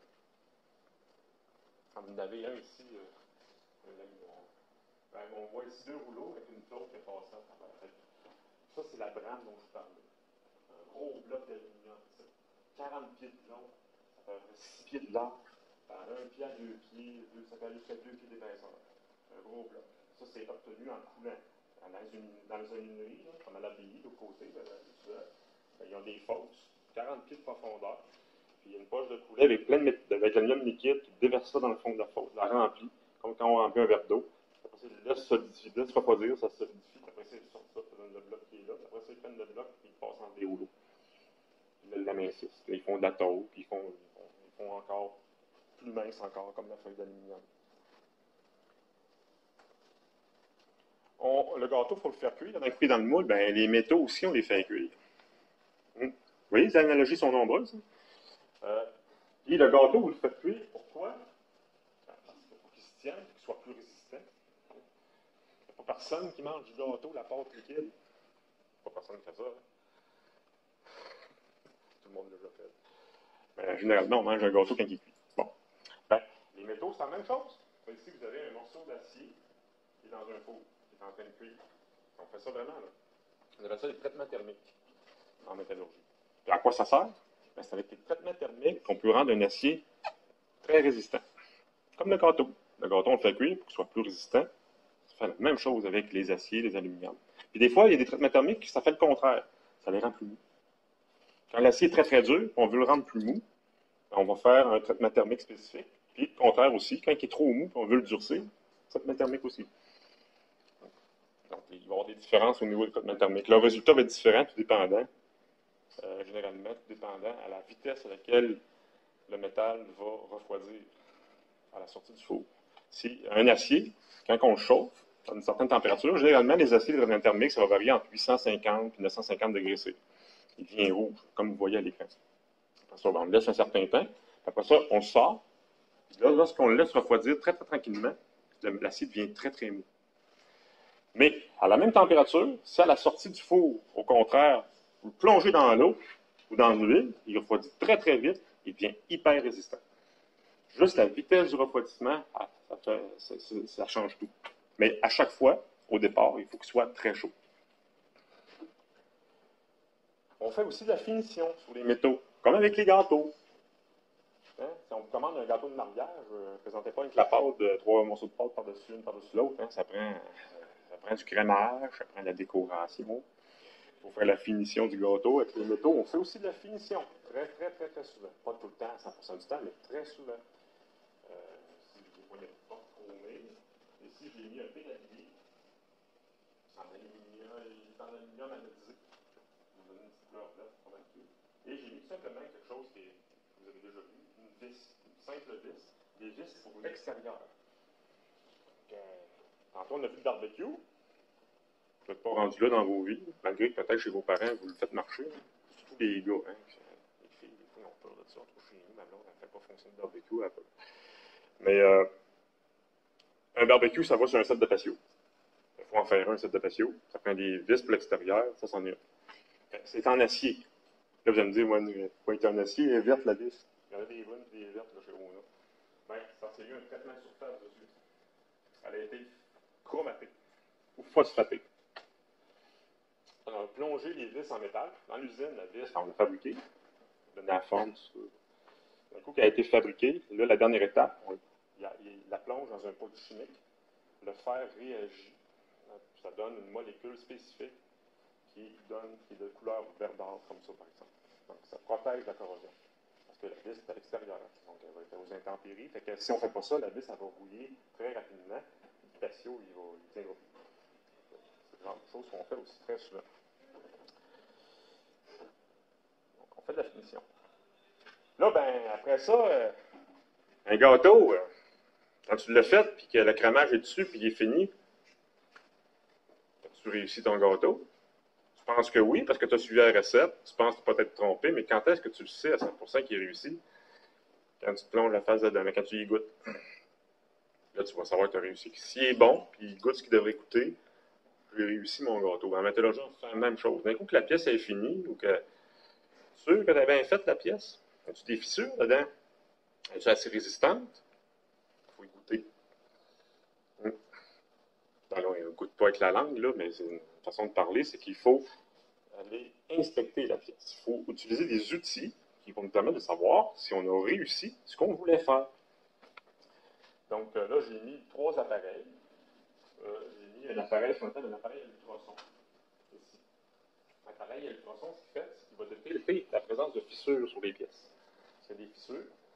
Vous en avez un ici, un laminoir. Ben, on voit ici 2 rouleaux avec une tôle qui est passée à travers. Ça, c'est la brame dont je parlais. Un gros bloc d'aluminium. 40 pieds de long, ça fait 6 pieds de large, par 1 pied à 2 pieds, ça fait jusqu'à 2 pieds d'épaisseur. Un gros bloc. Ça, c'est obtenu en coulant. Dans les alumineries, comme à l'abbaye, de l'autre côté, ils ont des fosses, 40 pieds de profondeur, puis il y a une poche de coulet avec plein d'aluminium liquide qui déverse ça dans le fond de la fosse, la remplit, comme quand on remplit un verre d'eau. je laisse refroidir, ça se solidifie, puis après ça, ils sortent ça, ça donne le bloc qui est là, puis après ça, ils prennent le bloc, puis ils passent entre des rouleaux. Ils l'amincissent. Ils font de la tôle, puis ils font encore plus mince encore, comme la feuille d'aluminium. Le gâteau, il faut le faire cuire. Dans le moule, ben, les métaux aussi, on les fait cuire. Vous voyez, les analogies sont nombreuses. Puis le gâteau, vous le faites cuire. Pourquoi? Parce qu'il faut qu'il se tienne, qu'il soit plus résistant. Il n'y a pas personne qui mange du gâteau, la pâte liquide. Il n'y a pas personne qui fait ça. Hein? Tout le monde l'a déjà fait. Ben, généralement, on mange un gâteau quand il est cuit. Bon. Ben, les métaux, c'est la même chose. Ici, vous avez un morceau d'acier qui est dans un four, qui est en train de cuire. On fait ça vraiment, là. On appelle ça des traitements thermiques en métallurgie. Et à quoi ça sert? Ben, c'est avec les traitements thermiques qu'on peut rendre un acier très résistant. Comme le gâteau. Le gâteau, on le fait cuire pour qu'il soit plus résistant. Ça fait la même chose avec les aciers, les aluminiums. Puis des fois, il y a des traitements thermiques, ça fait le contraire. Ça les rend plus mous. Quand l'acier est très très dur, on veut le rendre plus mou, on va faire un traitement thermique spécifique. Puis le contraire aussi, quand il est trop mou, on veut le durcir, traitement thermique aussi. Donc, il va y avoir des différences au niveau du traitement thermique. Le résultat va être différent, tout dépendant, généralement, tout dépendant à la vitesse à laquelle le métal va refroidir à la sortie du four. Si un acier, quand on le chauffe, à une certaine température, généralement, les aciers de traitement thermique, ça va varier entre 850 et 950 degrés C. Il devient rouge, comme vous voyez à l'écran. Après ça, on le laisse un certain temps. Après ça, on le sort. Là, lorsqu'on le laisse refroidir très, très tranquillement, l'acier devient très, très mou. Mais à la même température, si à la sortie du four, au contraire, vous le plongez dans l'eau ou dans l'huile, il refroidit très, très vite, il devient hyper résistant. Juste la vitesse du refroidissement, ça change tout. Mais à chaque fois, au départ, il faut qu'il soit très chaud. On fait aussi de la finition sur les métaux, comme avec les gâteaux. Hein? Si on vous commande un gâteau de mariage, ne présentez pas avec la pâte de 3 morceaux de pâte par-dessus l'une, par-dessus l'autre. Hein? Ça prend du crémage, ça prend de la décoration. Il faut faire la finition du gâteau. Avec les métaux, on fait aussi de la finition. Très, très, très, très souvent. Pas tout le temps, 100% du temps, mais très souvent. Si je ne voyais pas chromé, ici, j'ai mis un pédalier en aluminium anodisé. Je vous donne une petite couleur verte, convaincue. Et j'ai mis simplement quelque chose que vous avez déjà vu, une vis, une simple vis, des vis pour l'extérieur. Tantôt, on a vu le barbecue. Vous n'êtes pas rendu là dans vos vies, malgré que peut-être chez vos parents, vous le faites marcher. Surtout les gars, hein. Les filles, des fois, ils ont peur de ça. On trouve chez nous, ma blonde, elle ne fait pas fonctionner le barbecue. Mais un barbecue, ça va sur un set de patio. Il faut en faire un set de patio. Ça prend des vis pour l'extérieur, ça c'en est un. C'est en acier. Là, vous allez me dire, moi, pourquoi il est en acier? Elle est verte, la vis. Il y en a des brunes et des vertes là, chez Rona. Bien, ça s'est eu un traitement de surface dessus. Elle a été chromatée ou phosphatée. On a plongé les vis en métal. Dans l'usine, la vis, on l'a fabriquée. On a donné la forme. Un coup qu'elle a été fabriquée, là, la dernière étape, il la plonge dans un pot chimique. Le fer réagit. Ça donne une molécule spécifique qui est de couleur verdâtre, comme ça, par exemple. Donc, ça protège la corrosion. Parce que la vis est à l'extérieur. Donc, elle va être aux intempéries. Fait que si on ne fait pas ça, la vis, elle va rouiller très rapidement. Le patio, il tiendra plus. C'est le genre de choses qu'on fait aussi très souvent. Donc, on fait de la finition. Là, ben, après ça, un gâteau, quand tu l'as fait, puis que le crémage est dessus, puis il est fini, as-tu réussi ton gâteau? Tu penses que oui, parce que tu as suivi la recette. Tu penses peut-être trompé, mais quand est-ce que tu le sais à 100% qu'il est réussi? Quand tu te plonges la face dedans, mais quand tu y goûtes. Là, tu vas savoir que tu as réussi. S'il est bon, puis il goûte ce qu'il devrait goûter, j'ai réussi mon gâteau. En métallurgie, on fait la même chose. D'un coup que la pièce est finie, ou que sûr que tu as bien fait la pièce, as-tu des fissures dedans? Es-tu assez résistante? Il faut y goûter. Alors, il ne goûte pas avec la langue, là, mais c'est une façon de parler, c'est qu'il faut aller inspecter la pièce. Il faut utiliser des outils qui vont nous permettre de savoir si on a réussi ce qu'on voulait faire. Donc là, j'ai mis 3 appareils. J'ai mis un appareil, ce qu'on appelle un appareil à ultrasons. Ici. L'appareil à ultrasons, ce qu'il fait, c'est qu'il va détecter la présence de fissures sur les pièces. S'il y a des fissures,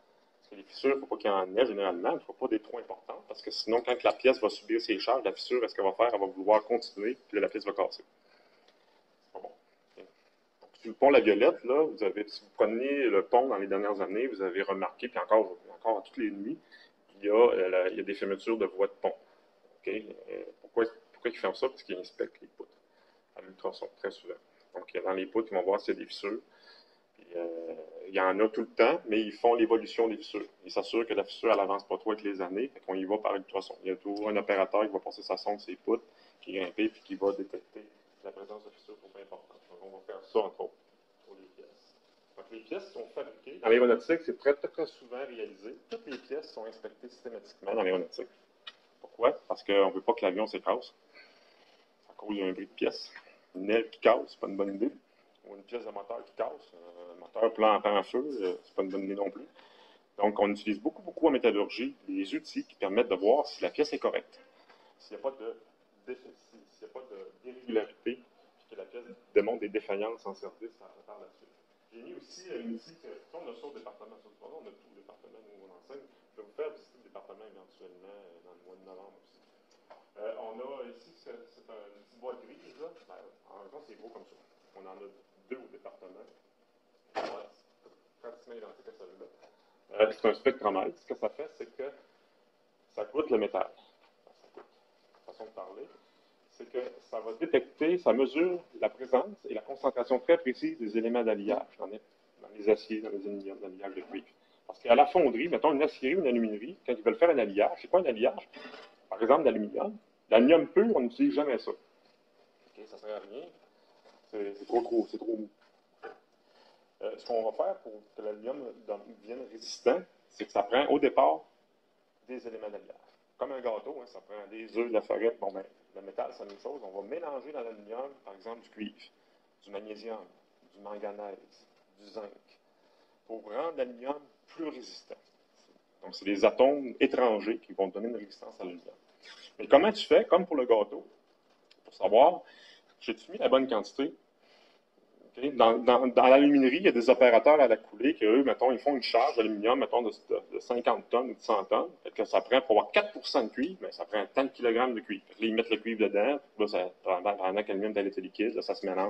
Parce que les fissures, il ne faut pas qu'il y en ait généralement, il ne faut pas des trop importants, parce que sinon, quand la pièce va subir ses charges, la fissure, qu'est-ce qu'elle va faire? Elle va vouloir continuer, puis là, la pièce va casser. C'est pas bon. Donc, sur le pont La Violette, là, si vous prenez le pont dans les dernières années, vous avez remarqué, puis encore à toutes les nuits, il y a des fermetures de voies de pont. Okay? Pourquoi ils font ça? Parce qu'ils inspectent les poutres à l'ultrason, très souvent. Donc, dans les poutres, ils vont voir s'il y a des fissures. Puis, il y en a tout le temps, mais ils font l'évolution des fissures. Ils s'assurent que la fissure, elle avance pas trop avec les années, fait qu'on y va par ultrason. Il y a toujours un opérateur qui va passer sa sonde sur les poutres, qui grimpe, puis qui va détecter la présence de fissures trop importantes. Donc, on va faire ça, entre autres, pour les pièces. Donc, les pièces sont fabriquées. Dans l'aéronautique, c'est très, très, très souvent réalisé. Toutes les pièces sont inspectées systématiquement dans l'aéronautique. Pourquoi? Parce qu'on ne veut pas que l'avion s'écrase. À cause d'un bruit de pièce. Une aile qui casse, c'est pas une bonne idée. Ou une pièce de moteur qui casse. Un moteur plantant en feu, c'est pas une bonne idée non plus. Donc, on utilise beaucoup, beaucoup en métallurgie les outils qui permettent de voir si la pièce est correcte. S'il n'y a pas de déficit, s'il n'y a pas d'irrégularité, puis que la pièce démontre des défaillances en service par la suite. J'ai mis aussi un outil que, on a ça au département, on a tout le département où on enseigne. Je vais vous faire visiter le département éventuellement dans le mois de novembre aussi. On a ici, c'est un petit boîte grise, là. En même temps, c'est gros comme ça. On en a deux au département. Ouais, c'est pratiquement identique à celui-là. C'est un spectromètre. Ce que ça fait, c'est que ça coûte le métal. Ça coûte. Façon de parler. C'est que ça va détecter, ça mesure la présence et la concentration très précise des éléments d'alliage dans les aciers, dans les aluminiums, dans l'alliage de cuivre. Parce qu'à la fonderie, mettons une acierie ou une aluminerie, quand ils veulent faire un alliage, c'est quoi un alliage? Par exemple, d'aluminium. L'aluminium pur, on n'utilise jamais ça. Okay, ça ne sert à rien. C'est trop mou. Ce qu'on va faire pour que l'aluminium devienne résistant, c'est que ça prend au départ des éléments d'alliage. Comme un gâteau, hein, ça prend des œufs, de la farine. Bon, ben, le métal, c'est la même chose. On va mélanger dans l'aluminium, par exemple, du cuivre, du magnésium, du manganèse, du zinc, pour rendre l'aluminium plus résistant. Donc, c'est des atomes étrangers qui vont donner une résistance à l'aluminium. Mais comment tu fais, comme pour le gâteau, pour savoir, j'ai-tu mis la bonne quantité? Okay? Dans l'aluminerie, il y a des opérateurs à la coulée qui, eux, mettons, ils font une charge d'aluminium, mettons, de 50 tonnes ou de 100 tonnes. Fait que ça prend, pour avoir 4% de cuivre, mais ça prend tant de kilogrammes de cuivre. Là, ils mettent le cuivre dedans, là, pendant que l'aluminium est à l'état liquide, là, ça se mélange.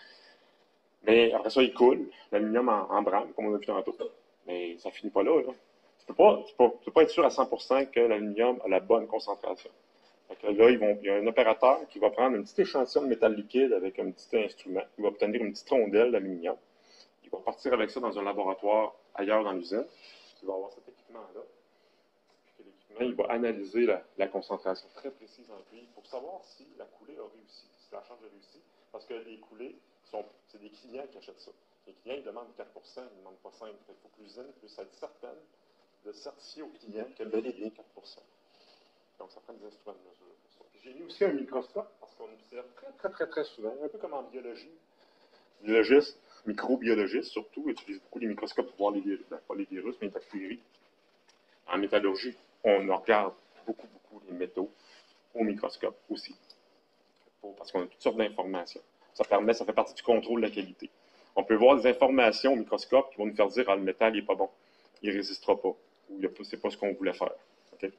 Mais après ça, il coule, l'aluminium en branle, comme on a vu tantôt. Mais ça finit pas là. Tu peux pas être sûr à 100% que l'aluminium a la bonne concentration. Là, il y a un opérateur qui va prendre un petit échantillon de métal liquide avec un petit instrument. Il va obtenir une petite rondelle d'aluminium. Il va partir avec ça dans un laboratoire ailleurs dans l'usine. Il va avoir cet équipement-là. Puis l'équipement, il va analyser la concentration très précise en cuivre pour savoir si la coulée a réussi, si la charge a réussi. Parce que les coulées, c'est des clients qui achètent ça. Les clients, ils demandent 4%, ils ne demandent pas 5%. Il faut que l'usine puisse être certaine de certifier aux clients que bel et bien 4%. Donc, ça prend des instruments de mesure. J'ai mis aussi un microscope parce qu'on observe très, très, très, très souvent, un peu comme en biologie. Biologistes, microbiologistes surtout, utilisent beaucoup les microscopes pour voir les virus, pas les virus, mais les bactéries. En métallurgie, on regarde beaucoup, beaucoup les métaux au microscope aussi. Parce qu'on a toutes sortes d'informations. Ça fait partie du contrôle de la qualité. On peut voir des informations au microscope qui vont nous faire dire, ah, le métal n'est pas bon, il ne résistera pas, ou c'est pas ce qu'on voulait faire. Okay?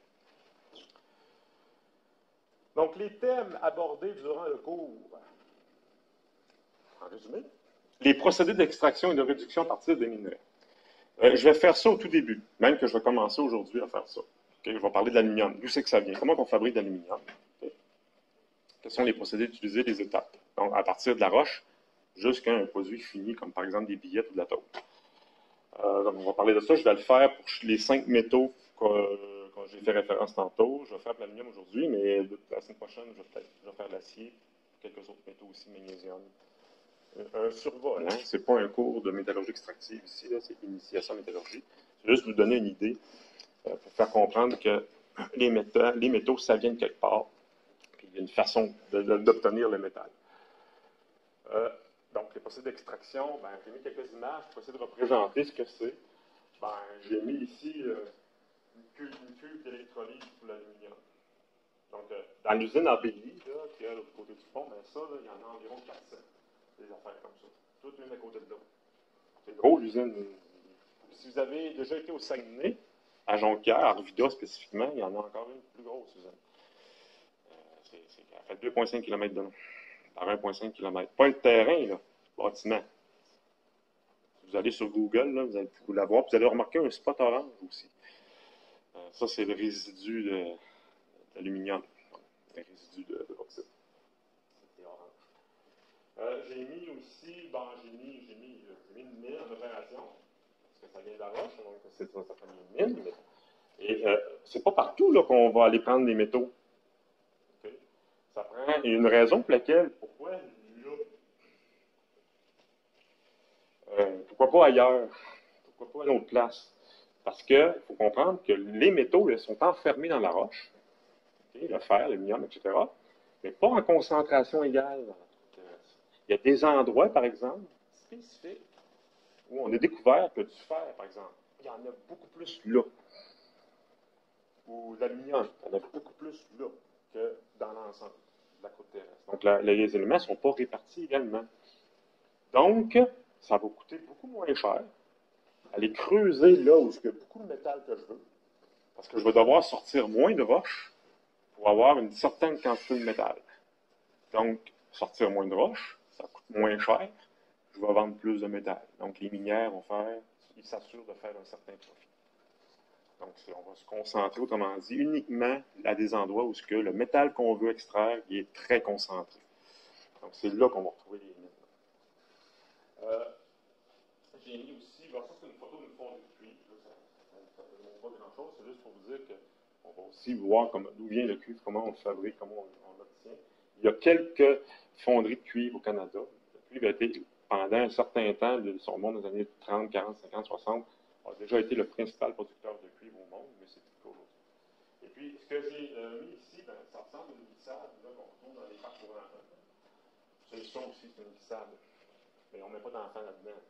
Donc, les thèmes abordés durant le cours. En résumé, les procédés d'extraction et de réduction à partir des minerais. Je vais faire ça au tout début, même que je vais commencer aujourd'hui à faire ça. Okay? Je vais parler de l'aluminium. D'où c'est que ça vient? Comment on fabrique de l'aluminium? Okay? Quels sont les procédés utilisés, les étapes? Donc, à partir de la roche jusqu'à un produit fini, comme par exemple des billettes ou de la tôle. Donc, on va parler de ça. Je vais le faire pour les 5 métaux que j'ai fait référence tantôt. Je vais faire de l'aluminium aujourd'hui, mais la semaine prochaine, je vais faire de l'acier, quelques autres métaux aussi, magnésium. Un survol, hein? C'est pas un cours de métallurgie extractive ici, c'est initiation à métallurgie. C'est juste vous donner une idée pour faire comprendre que les métaux, ça vient de quelque part. Puis il y a une façon d'obtenir le métal. Donc, les procédés d'extraction, ben, j'ai mis quelques images pour essayer de représenter ce que c'est. Ben, j'ai mis ici une cuve d'électrolyse pour l'aluminium. Donc, dans l'usine à Bélier, qui est à l'autre côté du pont, ben, ça, là, il y en a environ 400, des affaires comme ça. Toutes l'une à côté de l'autre. C'est gros, l'usine. si vous avez déjà été au Saguenay, à Jonquière, à Arvida spécifiquement, il y en a encore une plus grosse usine. Elle fait 2,5 km de long, par 1,5 km. Pas le terrain, là, le bâtiment. Vous allez sur Google, là, vous allez la voir, vous allez remarquer un spot orange aussi. Ça, c'est le résidu d'aluminium, le résidu de l'oxyde. C'était orange. J'ai mis aussi, bon, j'ai mis une mine en opération, parce que ça vient de la roche, donc ça s'appelle une mine. Et c'est pas partout là, qu'on va aller prendre des métaux. Okay? Ça prend une raison pour laquelle, pourquoi là? Pourquoi pas ailleurs? Pourquoi pas à une autre place? Parce qu'il faut comprendre que les métaux là, sont enfermés dans la roche, okay? Le fer, l'aluminium, etc., mais pas en concentration égale. Il y a des endroits, par exemple, spécifiques, où on a découvert que du fer, par exemple, il y en a beaucoup plus là. Ou l'aluminium, il y en a beaucoup plus là que dans l'ensemble de la croûte terrestre. Donc, les éléments ne sont pas répartis également. Donc, ça va coûter beaucoup moins cher aller creuser là où il y a beaucoup de métal que je veux, parce que je vais devoir sortir moins de roches pour avoir une certaine quantité de métal. Donc, sortir moins de roches, ça coûte moins cher, je vais vendre plus de métal. Donc, les minières ils s'assurent de faire un certain profit. Donc, on va se concentrer, autrement dit, uniquement à des endroits où le métal qu'on veut extraire il est très concentré. Donc, c'est là qu'on va retrouver les mines. J'ai mis aussi, ça c'est une photo d'une fonderie de cuivre. Ça ne montre pas grand-chose, c'est juste pour vous dire qu'on va aussi voir d'où vient le cuivre, comment on le fabrique, comment on l'obtient. Il y a quelques fonderies de cuivre au Canada. Le cuivre a été, pendant un certain temps, on remonte dans les années 30, 40, 50, 60, a déjà été le principal producteur de cuivre au monde, mais c'est plus qu'aujourd'hui. Et puis, ce que j'ai mis ici, ça ressemble à une glissade qu'on retrouve dans les parcs pour enfants. Ça aussi, c'est une glissade. Mais on ne met pas d'enfants là-dedans.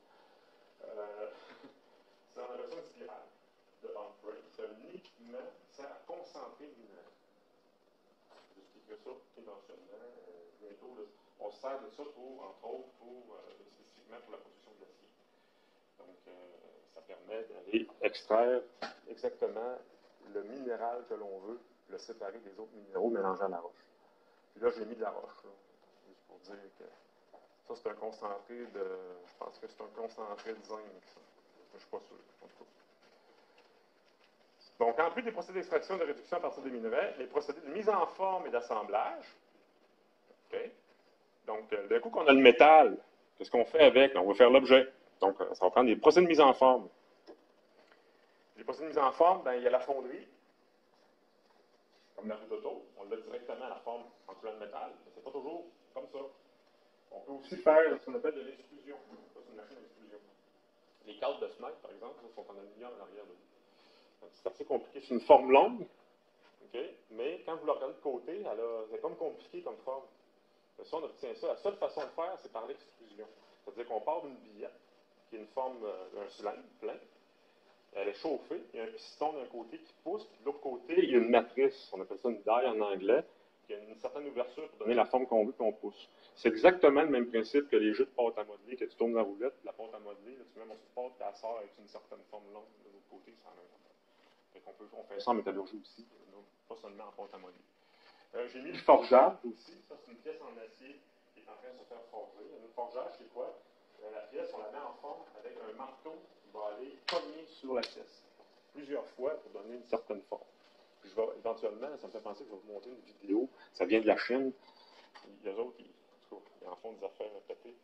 C'est en appelle ça une spirale de Humphrey. C'est un équipement qui sert à concentrer le minerai. Je vous expliquerai ça éventuellement. Bientôt, là, on se sert de ça entre autres, spécifiquement pour la production de l'acier. Donc, ça permet d'aller extraire exactement le minéral que l'on veut, le séparer des autres minéraux mélangés à la roche. Puis là, j'ai mis de la roche, là, juste pour dire que ça, c'est un concentré de... Je pense que c'est un concentré de zinc, ça. Je ne suis pas sûr. Donc, en plus des procédés d'extraction et de réduction à partir des minerais, les procédés de mise en forme et d'assemblage. Okay? Donc, d'un coup qu'on a le métal, qu'est-ce qu'on fait avec? On va faire l'objet. Donc, ça va prendre des procédés de mise en forme. Les procédés de mise en forme, il y a la fonderie, comme la roue d'auto. On l'a directement à la forme en couleur de métal, mais ce n'est pas toujours comme ça. On peut aussi faire ce qu'on appelle de l'extrusion. C'est une machine d'extrusion. Les cadres de semelle, par exemple, sont en aluminium à l'arrière de lui. C'est assez compliqué. C'est une forme longue, okay? Mais quand vous la regardez de côté, c'est comme compliqué comme forme. Mais ça, on obtient ça. La seule façon de faire, c'est par l'extrusion. C'est-à-dire qu'on part d'une billette, qui est une forme d'un cylindre plein. Elle est chauffée, il y a un piston d'un côté qui pousse, puis de l'autre côté, il y a une matrice, on appelle ça une die en anglais, qui a une certaine ouverture pour donner la forme qu'on veut, puis on pousse. C'est exactement le même principe que les jeux de pâte à modeler, que tu tournes la roulette, la pâte à modeler, là, tu mets mon support, puis elle sort avec une certaine forme longue de l'autre côté, c'est la même chose. On fait ça en métallurgie aussi, pas seulement en pâte à modeler. J'ai mis le forgeage aussi, ça c'est une pièce en acier qui est en train de se faire forger. Le forgeage, c'est quoi? La pièce, on la met en forme avec un marteau qui va aller cogner sur la pièce plusieurs fois pour donner une certaine forme. Puis je vais éventuellement, ça me fait penser que je vais vous montrer une vidéo, ça vient de la Chine. Il y a d'autres qui en font des affaires pétées.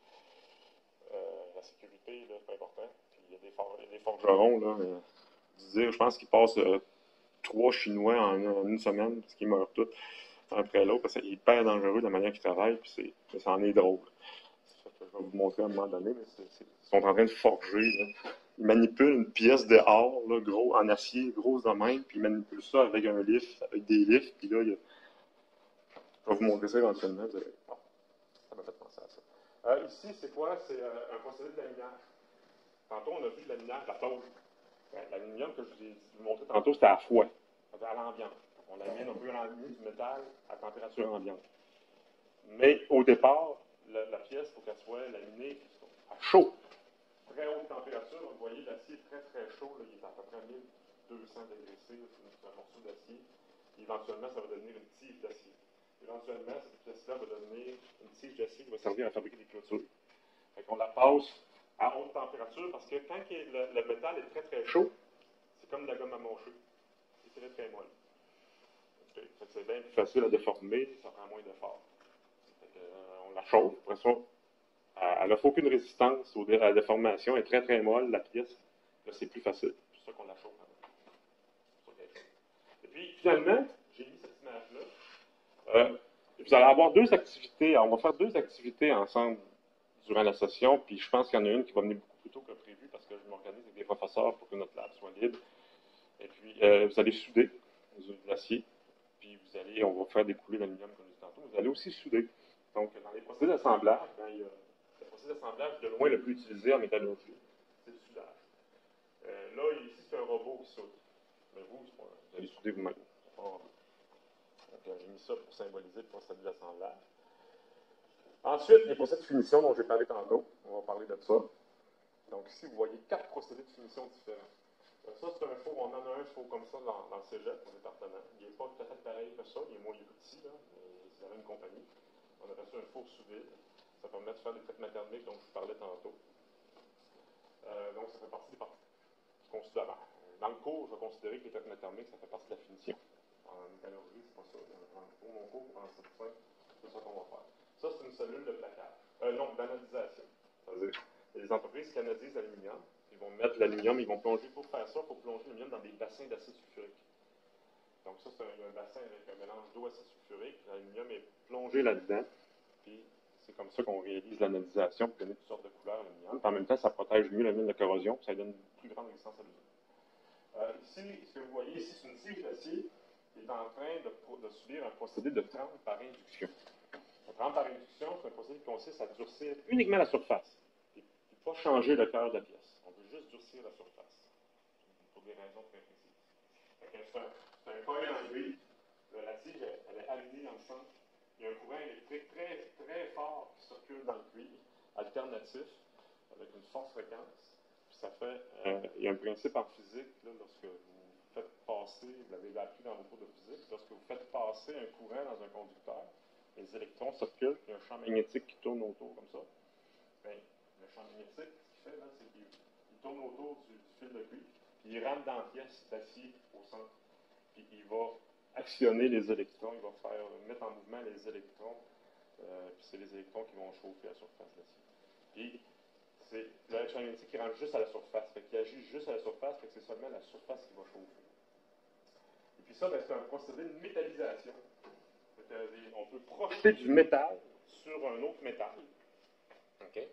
La sécurité, là, c'est pas important. Puis il y a des forgerons, là, je pense qu'ils passent 3 Chinois en une semaine, parce qu'ils meurent tous un après l'autre, parce qu'il est hyper dangereux de la manière qu'ils travaillent, puis ça en est drôle. Je vais vous montrer à un moment donné, mais ils sont en train de forger. Là. Ils manipulent une pièce de or, là, gros, en acier, grosse de même, puis ils manipulent ça avec un lift, avec des lifts, puis là, je vais vous montrer ça éventuellement. Bon, ça m'a fait penser à ça. Ici, c'est quoi? C'est un procédé de laminage. Tantôt, on a vu le laminage, la tôle. L'aluminium que je vous ai montré tantôt, c'était à fouet, à l'ambiance. On lamine, on peut laminer du métal à température ambiante. Mais au départ, la pièce, il faut qu'elle soit laminée à chaud. très haute température. Donc, vous voyez, l'acier est très très chaud. Là, il est à peu près 1200 degrés C. C'est un morceau d'acier. Éventuellement, ça va devenir une tige d'acier. Éventuellement, cette pièce-là va devenir une tige d'acier qui va servir à fabriquer des clôtures. Fait qu'on la passe à haute température parce que quand le métal est très très chaud, c'est comme de la gomme à mâcher. C'est très très molle. Okay. C'est bien plus facile à déformer, ça prend moins d'effort. On la chauffe. Après ça, elle n'offre aucune résistance à la déformation, elle est très très molle, la pièce. Là, c'est plus facile. C'est pour ça qu'on la chauffe. Et puis, finalement, j'ai mis cette image-là. Vous allez avoir deux activités. On va faire deux activités ensemble durant la session, puis je pense qu'il y en a une qui va venir beaucoup plus tôt que prévu parce que je m'organise avec des professeurs pour que notre lab soit libre. Et puis, vous allez souder de l'acier, puis on va faire découler l'aluminium comme je disais tantôt. Vous allez aussi souder. Donc, dans les procédés d'assemblage, le procédé d'assemblage de loin le plus utilisé en métallurgie, c'est le soudage. Là, ici, c'est un robot qui soude. Mais vous allez souder vous-même. J'ai mis ça pour symboliser le procédé d'assemblage. Ensuite, les procédés de finition dont j'ai parlé tantôt. On va parler de ça. Donc ici, vous voyez 4 procédés de finition différents. Ça, c'est un four. On en a un four comme ça dans le cégep, au département. Il n'est pas tout à fait pareil que ça. Il est moins petit, là, mais c'est la même compagnie. On appelle ça un four sous vide. Ça permet de faire des traitements thermiques dont je vous parlais tantôt. Donc, ça fait partie des parties qu'on suit avant. Dans le cours, je vais considérer que les traitements thermiques, ça fait partie de la finition. En métallurgie, c'est pas ça. Pour mon cours, en certain, c'est ça qu'on va faire. Ça, c'est une cellule de plaquage. Non, d'anodisation. C'est-à-dire, les entreprises qui anodisent l'aluminium, ils vont mettre l'aluminium, ils vont plonger, pour faire ça, il faut plonger l'aluminium dans des bassins d'acide sulfurique. Donc ça, c'est un bassin avec un mélange d'eau acide sulfurique, l'aluminium est plongé là-dedans, puis c'est comme ça qu'on réalise l'anodisation pour donner toutes sortes de couleurs à l'aluminium. En même temps, ça protège mieux l'aluminium de la corrosion, puis ça donne une plus grande résistance à l'usure. Ici, ce que vous voyez ici, c'est une tige d'acier qui est en train de subir un procédé de trempe par induction. La trempe par induction, c'est un procédé qui consiste à durcir uniquement la surface. Et pas changer le cœur de la pièce. On veut juste durcir la surface. Pour des raisons très précises. C'est un coil en cuivre. La tige, elle est alignée dans le centre. Il y a un courant électrique très, très fort qui circule dans le cuivre, alternatif, avec une forte fréquence. Puis ça fait. Il y a un principe en physique, là, lorsque vous faites passer, vous l'avez appris dans vos cours de physique, lorsque vous faites passer un courant dans un conducteur, les électrons circulent, puis il y a un champ magnétique qui tourne autour comme ça. Bien, le champ magnétique, ce qu'il fait, là, c'est qu'il tourne autour du fil de cuivre, puis il rentre dans la pièce d'acier au centre. Puis il va actionner les électrons, il va mettre en mouvement les électrons, puis c'est les électrons qui vont chauffer la surface de l'acier. Puis c'est le champ magnétique qui rentre juste à la surface, fait qu'il agit juste à la surface, fait que c'est seulement la surface qui va chauffer. Et puis ça, ben, c'est un procédé de métallisation. On peut projeter du métal sur un autre métal, okay,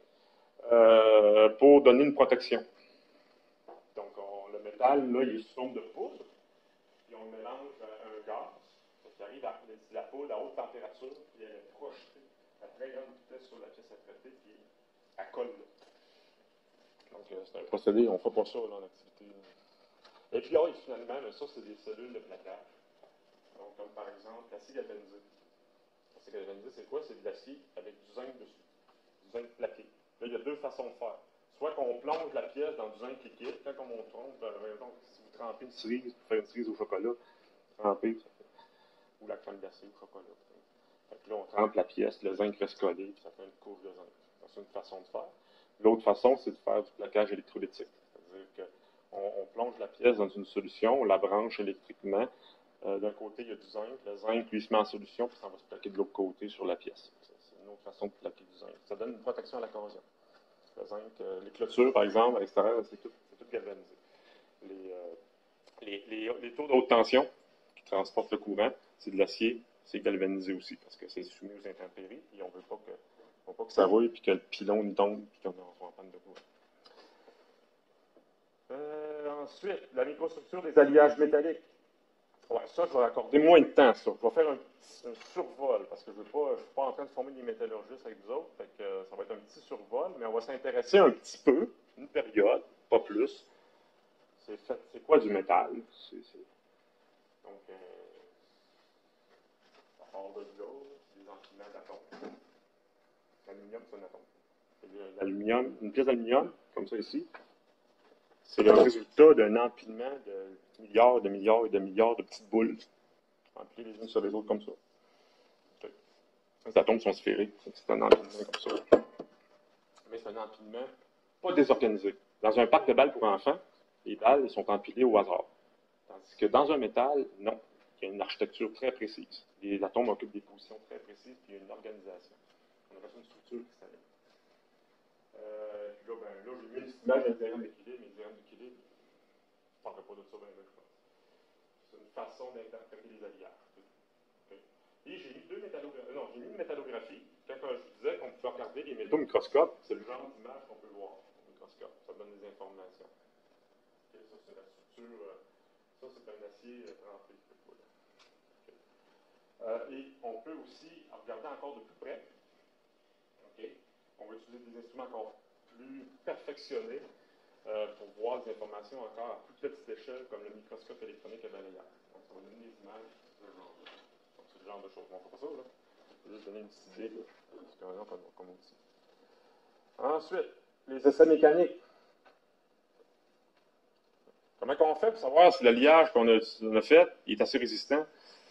pour donner une protection. Donc, le métal, là, il est sous forme de poudre, puis on mélange un gaz qui arrive à la poudre à haute température, puis elle est projetée à très grande vitesse sur la pièce à traiter, puis elle colle là. Donc, c'est un procédé, on ne fait pas ça là, en activité. Et puis là, finalement, ça, c'est des cellules de plaquage. Donc, comme par exemple, l'acier galvanisé. L'acier galvanisé, c'est quoi? C'est de l'acier avec du zinc dessus, du zinc plaqué. Là, il y a deux façons de faire. Soit qu'on plonge la pièce dans du zinc liquide, quand on trompe, donc, si vous trempez une cerise, pour faire une cerise au chocolat, trempez, ça fait, ou la crème glacée au chocolat. Fait que là, on trempe la pièce, le zinc reste collé, puis ça fait une couche de zinc. C'est une façon de faire. L'autre façon, c'est de faire du plaquage électrolytique. C'est-à-dire qu'on plonge la pièce dans une solution, on la branche électriquement. D'un côté, il y a du zinc. Le zinc, lui, se met en solution, puis ça va se plaquer de l'autre côté sur la pièce. C'est une autre façon de plaquer du zinc. Ça donne une protection à la corrosion. Le zinc, les clôtures, par exemple, à l'extérieur, c'est tout galvanisé. Les taux de haute tension qui transportent le courant, c'est de l'acier, c'est galvanisé aussi, parce que c'est soumis aux intempéries, et on ne veut pas que ça rouille, puis que le pilon nous tombe, puis qu'on soit en panne de courant. Ensuite, la microstructure des alliages métalliques. Ouais, ça, je vais accorder moins de temps à ça. Je vais faire un survol, parce que je ne suis pas en train de former des métallurgistes avec vous autres, fait que ça va être un petit survol, mais on va s'intéresser un petit peu, une période, pas plus. C'est quoi du métal? Donc, ça part de là, c'est des empilements d'atomes. L'aluminium, c'est un atome. L'aluminium, une pièce d'aluminium, comme ça ici, c'est le résultat d'un empilement de milliards, de milliards et de milliards de petites boules, empilées les unes sur les autres comme ça. Okay. Les atomes sont sphériques, c'est un empilement comme ça. Mais c'est un empilement pas désorganisé. Dans un parc de balles pour enfants, les balles sont empilées au hasard. Tandis que dans un métal, non. Il y a une architecture très précise. Les atomes occupent des positions très précises, puis il y a une organisation. On appelle ça une structure cristalline. Puis là, j'ai mis une image d'un diagramme d'équilibre, mais le diagramme d'équilibre, je ne parlerai pas de ça bien, je pense. C'est une façon d'interpréter les alliages. Okay. Et j'ai mis j'ai mis une métallographie. Quand je disais qu'on pouvait regarder les métaux au microscope, c'est le genre d'image qu'on peut voir au microscope. Ça donne des informations. Okay. Ça, c'est la structure. Ça, c'est un acier trempé. Okay. Et on peut aussi regarder encore de plus près. Okay. On va utiliser des instruments encore plus perfectionnés pour voir des informations encore à plus petite échelle, comme le microscope électronique à balayage. Donc, ça va donner des images de ce genre. Donc, c'est le genre de choses. On ne fait pas ça, là. Je vais juste donner une petite idée de ce qu'on a comme outil. Ensuite, les essais mécaniques. Comment on fait pour savoir si l'alliage qu'on a fait est assez résistant?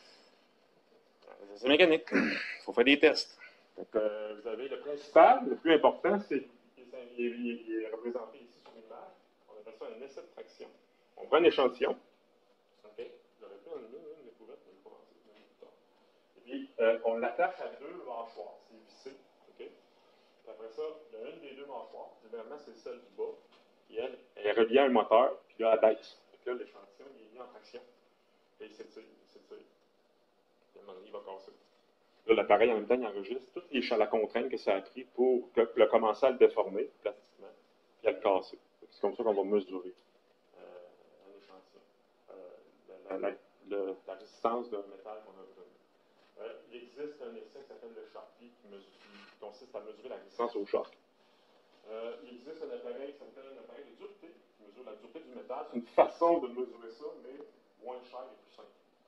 Les essais mécaniques. Il faut faire des tests. Donc, vous avez le principal, le plus important, c'est il est représenté ici sur l'image. On appelle ça un essai de traction. On prend un échantillon. OK. J'aurais pu en une découverte, mais je vais commencer plus tard. Et puis, on l'attache à deux mâchoires. C'est vissé. OK. Puis après ça, il y a une des deux mâchoires. Généralement, c'est celle du bas. Puis elle est reliée à un moteur. Puis là, elle baisse. Donc là, l'échantillon, il est mis en traction. Et il s'étire. Puis à un moment donné, il va casser. Là, l'appareil, en même temps, il enregistre toutes la contrainte que ça a pris pour le commencer à le déformer plastiquement, puis à le casser. C'est comme ça qu'on va mesurer un échantillon. La résistance d'un métal qu'on a obtenu. Il existe un essai qui s'appelle le Sharpie qui consiste à mesurer la résistance au choc. Il existe un appareil qui s'appelle un appareil de dureté qui mesure la dureté du métal. C'est une façon de mesurer ça, mais moins cher et plus simple.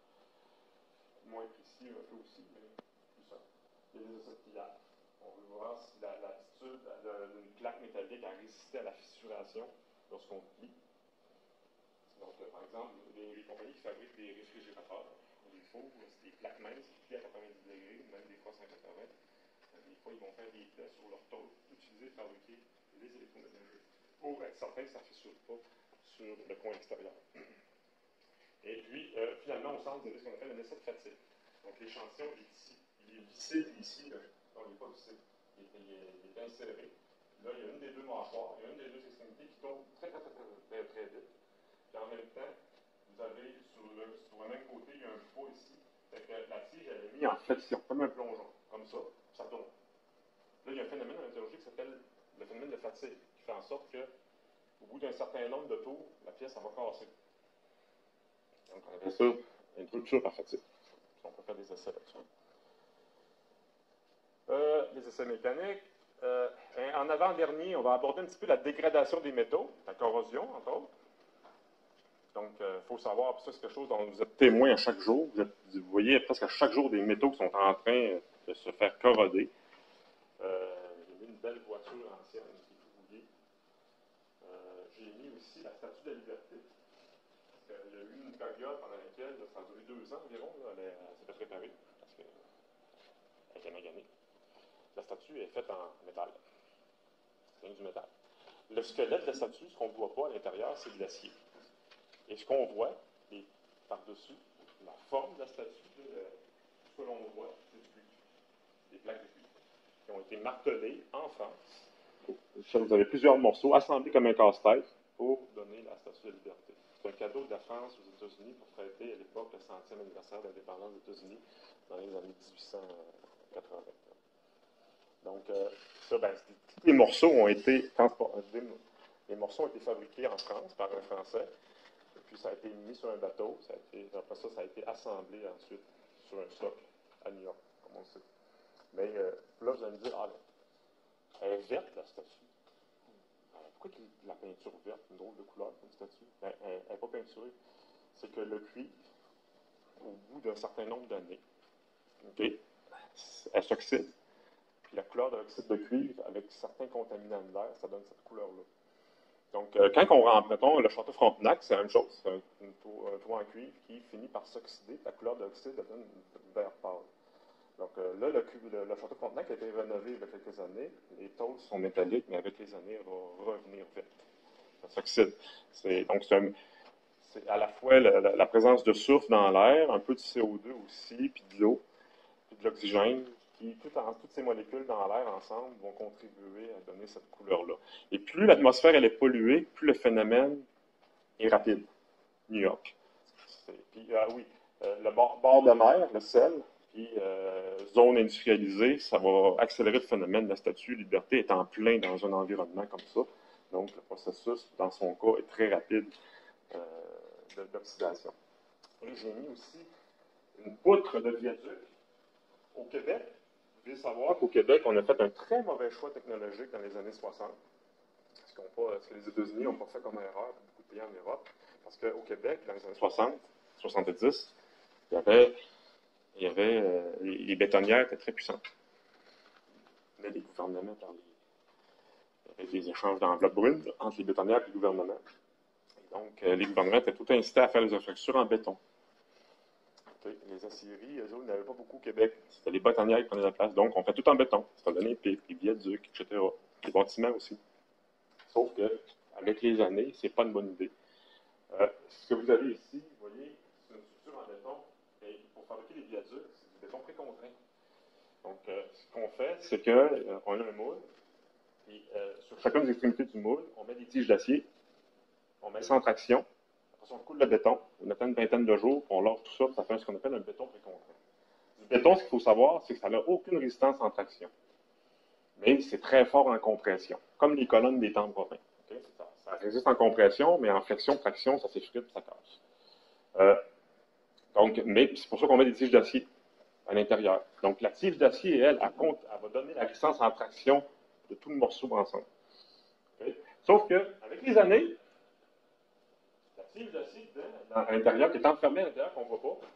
Moins précis un peu aussi, mais plus simple. Il y a des essais de pliage. On veut voir si l'attitude d'une plaque métallique a résisté à la fissuration lorsqu'on plie. Donc, par exemple, les compagnies qui fabriquent des réfrigérateurs ou des fours, c'est des plaques minces qui plient à 90 degrés, même des fois 180. Des fois, ils vont faire des tests sur leur tôle utilisés pour fabriquer les électroménagers pour être certain que ça ne fissure pas sur le coin extérieur. Et puis, finalement, au centre, vous avez ce qu'on appelle un essai de fatigue. Donc, l'échantillon est ici. Il est vissé ici. Non, il n'est pas vissé. Il est inséré. Là, il y a une des deux mâchoires, il y a une des deux extrémités qui tombe très vite. Puis en même temps, vous avez sur le même côté, il y a un poids ici. Fait que la tige, elle est mise en flexion, comme un plongeon, comme ça, ça tourne. Là, il y a un phénomène en métallurgie qui s'appelle le phénomène de fatigue, qui fait en sorte que, au bout d'un certain nombre de tours, la pièce, elle va casser. Donc, on appelle ça une rupture par fatigue. On peut faire des essais là-dessus. Les essais mécaniques. En avant-dernier, on va aborder un petit peu la dégradation des métaux, la corrosion, entre autres. Donc, il faut savoir, ça c'est quelque chose dont vous êtes témoin à chaque jour. Vous voyez presque à chaque jour des métaux qui sont en train de se faire corroder. J'ai mis une belle voiture ancienne qui est fouillée. J'ai mis aussi la statue de la liberté. Parce qu'il y a eu une période pendant laquelle, ça a duré 2 ans environ, elle s'est fait réparer parce qu'elle était maganée. La statue est faite en métal. C'est du métal. Le squelette de la statue, ce qu'on ne voit pas à l'intérieur, c'est de l'acier. Et ce qu'on voit, et par-dessus, la forme de la statue, ce que l'on voit, c'est du cuivre. Des plaques de cuivre qui ont été martelées en France. Vous avez plusieurs morceaux assemblés comme un casse-tête pour donner la statue de la liberté. C'est un cadeau de la France aux États-Unis pour fêter à l'époque le 100e anniversaire de l'indépendance des États-Unis dans les années 1880. Donc, ça, tous les morceaux ont été transportés. Les morceaux ont été fabriqués en France par un Français. Puis ça a été mis sur un bateau. Après ça, ça a été assemblé ensuite sur un socle à New York, comme on le sait. Mais là, vous allez me dire, elle est verte, la statue. Pourquoi la peinture verte, une drôle de couleur pour une statue? Elle n'est pas peinturée. C'est que le cuivre, au bout d'un certain nombre d'années, okay, elle s'oxyde. Puis la couleur de l'oxyde de cuivre, avec certains contaminants de l'air, ça donne cette couleur-là. Donc, quand on rentre, mettons, le château Frontenac, c'est la même chose. C'est un toit en cuivre qui finit par s'oxyder. La couleur de l'oxyde donne une vert pâle. Donc là, le château Frontenac a été rénové il y a quelques années. Les tôles sont métalliques, mais avec les années, elle va revenir vite. Ça s'oxyde. Donc, c'est à la fois la présence de soufre dans l'air, un peu de CO2 aussi, puis de l'eau, puis de l'oxygène, qui, toutes ces molécules dans l'air ensemble vont contribuer à donner cette couleur-là. Et plus l'atmosphère elle est polluée, plus le phénomène est rapide. New York. Puis, oui, le bord de mer, le sel, puis zone industrialisée, ça va accélérer le phénomène. La statue Liberté est en plein dans un environnement comme ça. Donc, le processus, dans son cas, est très rapide d'oxydation. Et j'ai mis aussi une poutre de viaduc au Québec. Vous devez savoir qu'au Québec, on a fait un très mauvais choix technologique dans les années 60. Ce que les États-Unis n'ont pas fait comme erreur, beaucoup de pays en Europe. Parce qu'au Québec, dans les années 60, 70, les bétonnières étaient très puissantes. Mais les gouvernements parlaient. Il y avait des échanges d'enveloppes brunes entre les bétonnières et les gouvernements. Et donc, les gouvernements étaient tout incités à faire les infrastructures en béton. Les aciéries, eux autres, n'avaient pas beaucoup au Québec. C'était les bétonnières qui prenaient la place. Donc, on fait tout en béton. C'est donné les pics, les viaducs, etc. Les bâtiments aussi. Sauf qu'avec les années, c'est pas une bonne idée. Ce que vous avez ici, vous voyez, c'est une structure en béton. Et pour fabriquer les viaducs, c'est du béton précontraint. Donc, ce qu'on fait, c'est qu'on a un moule. Et sur chacune des extrémités du moule, on met des tiges d'acier. On met ça en traction. Après ça, on coule le béton. On attend une vingtaine de jours. On lave tout ça. Ça fait ce qu'on appelle un béton précontraint. Du béton, ce qu'il faut savoir, c'est que ça n'a aucune résistance en traction. Mais c'est très fort en compression. Comme les colonnes des temples romains. Okay? Ça résiste en compression, mais en flexion, traction, ça s'effrite, ça casse. Mais c'est pour ça qu'on met des tiges d'acier à l'intérieur. Donc, la tige d'acier, elle va donner la résistance en traction de tout le morceau ensemble. Okay? Sauf qu'avec les années, la tige d'acier à l'intérieur, qui est enfermée à l'intérieur, qu'on ne voit pas,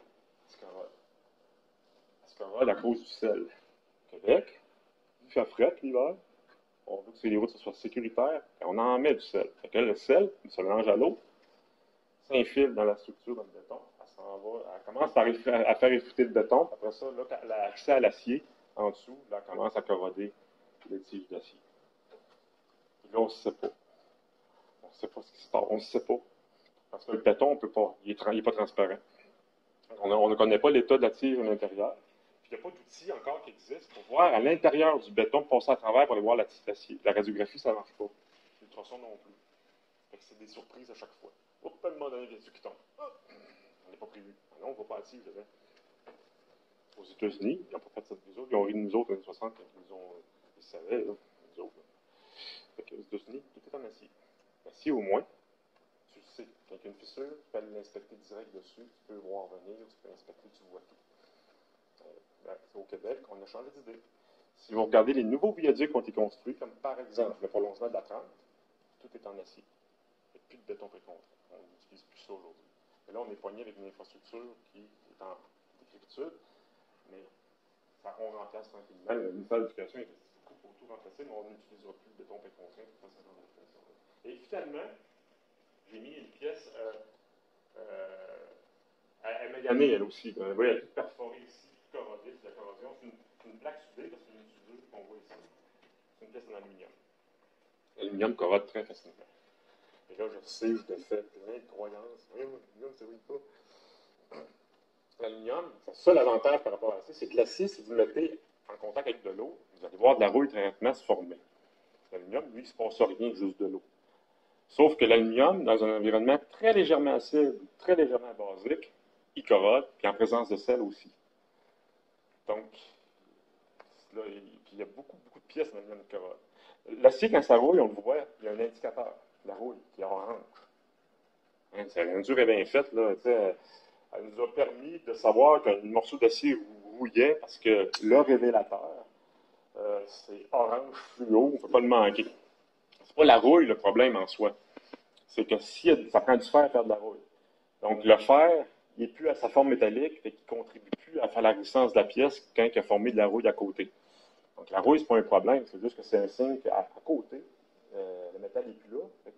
elle se corrode à cause du sel. Au Québec, il fait fret l'hiver, on veut que les routes soient sécuritaires, et on en met du sel. Fait que le sel, il se mélange à l'eau, s'infile dans la structure, dans le béton, elle commence à faire effriter le béton, après ça, là, elle a accès à l'acier en dessous, là, elle commence à corroder les tiges d'acier. Là, on ne sait pas. On ne sait pas ce qui se passe, on ne sait pas. Parce que le béton, on peut pas, il n'est pas transparent. On ne connaît pas l'état de la tige à l'intérieur. Il n'y a pas d'outils encore qui existent pour voir à l'intérieur du béton, passer à travers pour aller voir la tige d'acier. La radiographie, ça ne marche pas. L'ultrason non plus. C'est des surprises à chaque fois. Oups, pas de moment donné, il y a des qui tombent. On n'est pas prévu. Non, on ne va pas à la tige, je dirais. Aux États-Unis, ils n'ont pas fait ça de nous autres. Ils ont ri de nous autres dans les 60 quand ils savaient, là, nous autres. Fait que aux États-Unis, tout est en acier. Acier au moins, tu le sais. Quand il y a une fissure, tu peux aller l'inspecter direct dessus, tu peux voir venir, tu peux inspecter, tu vois tout. Au Québec, on a changé d'idée. Si vous regardez les nouveaux viaducs qui ont été construits, comme par exemple le prolongement de la 30, tout est en acier. Il n'y a plus de béton précontraint. On n'utilise plus ça aujourd'hui. Et là, on est poigné avec une infrastructure qui est en décrépitude, mais on remplace tranquillement. Le ministère de l'Éducation est beaucoup pour tout remplacer, mais on n'utilisera plus de béton précontraint pour faire ce genre d'installation. Et finalement, j'ai mis une pièce à Maganée, elle aussi. Vous voyez, elle est toute perforée ici, toute corrodée, c'est la corrosion. C'est une plaque soudée, parce que c'est une soudure qu'on voit ici. C'est une pièce en aluminium. L'aluminium corrode très facilement. Et là, je sais, je défais plein de croyances. L'aluminium, ça brille pas. L'aluminium, son seul avantage par rapport à ça, c'est que l'acier, si vous le mettez en contact avec de l'eau, vous allez voir de la rouille très rapidement se former. L'aluminium, lui, il ne se passe rien, juste de l'eau. Sauf que l'aluminium, dans un environnement très légèrement acide, très légèrement basique, il corrode, puis en présence de sel aussi. Donc, là, il y a beaucoup de pièces dans l'aluminium qui corrodent. L'acier, quand ça rouille, on le voit, il y a un indicateur, la rouille, qui est orange. Hein, la mesure est bien faite, là, elle nous a permis de savoir qu'un morceau d'acier rouillait parce que le révélateur, c'est orange fluo, on ne peut pas le manquer. C'est pas la rouille le problème en soi. C'est que ça prend du fer à faire de la rouille. Donc le fer, il n'est plus à sa forme métallique, et qu'il ne contribue plus à faire la résistance de la pièce quand il a formé de la rouille à côté. Donc la rouille, ce n'est pas un problème, c'est juste que c'est un signe qu'à côté, le métal n'est plus là, et que la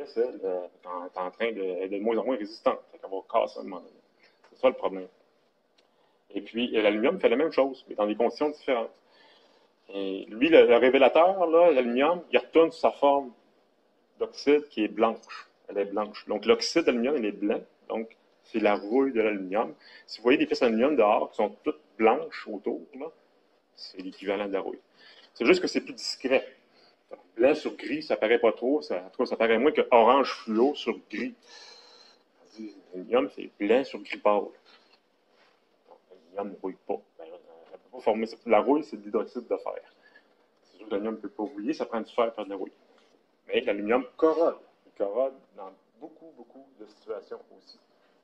pièce, elle, est en train d'être de moins en moins résistante. Elle va casser à un moment donné. C'est ça le problème. Et puis, l'aluminium fait la même chose, mais dans des conditions différentes. Et lui, le révélateur, l'aluminium, il retourne sur sa forme d'oxyde qui est blanche. Elle est blanche. Donc, l'oxyde d'aluminium, il est blanc. Donc, c'est la rouille de l'aluminium. Si vous voyez des pièces d'aluminium dehors qui sont toutes blanches autour, c'est l'équivalent de la rouille. C'est juste que c'est plus discret. Blanc sur gris, ça paraît pas trop. En tout cas, ça paraît moins que orange fluo sur gris. L'aluminium, c'est blanc sur gris pâle. L'aluminium ne rouille pas. Elle peut pas former. La rouille, c'est de l'hydroxyde de fer. C'est sûr que l'aluminium ne peut pas rouiller, ça prend du fer pour faire de la rouille. Mais l'aluminium corrode. Il corrode dans beaucoup, beaucoup de situations aussi.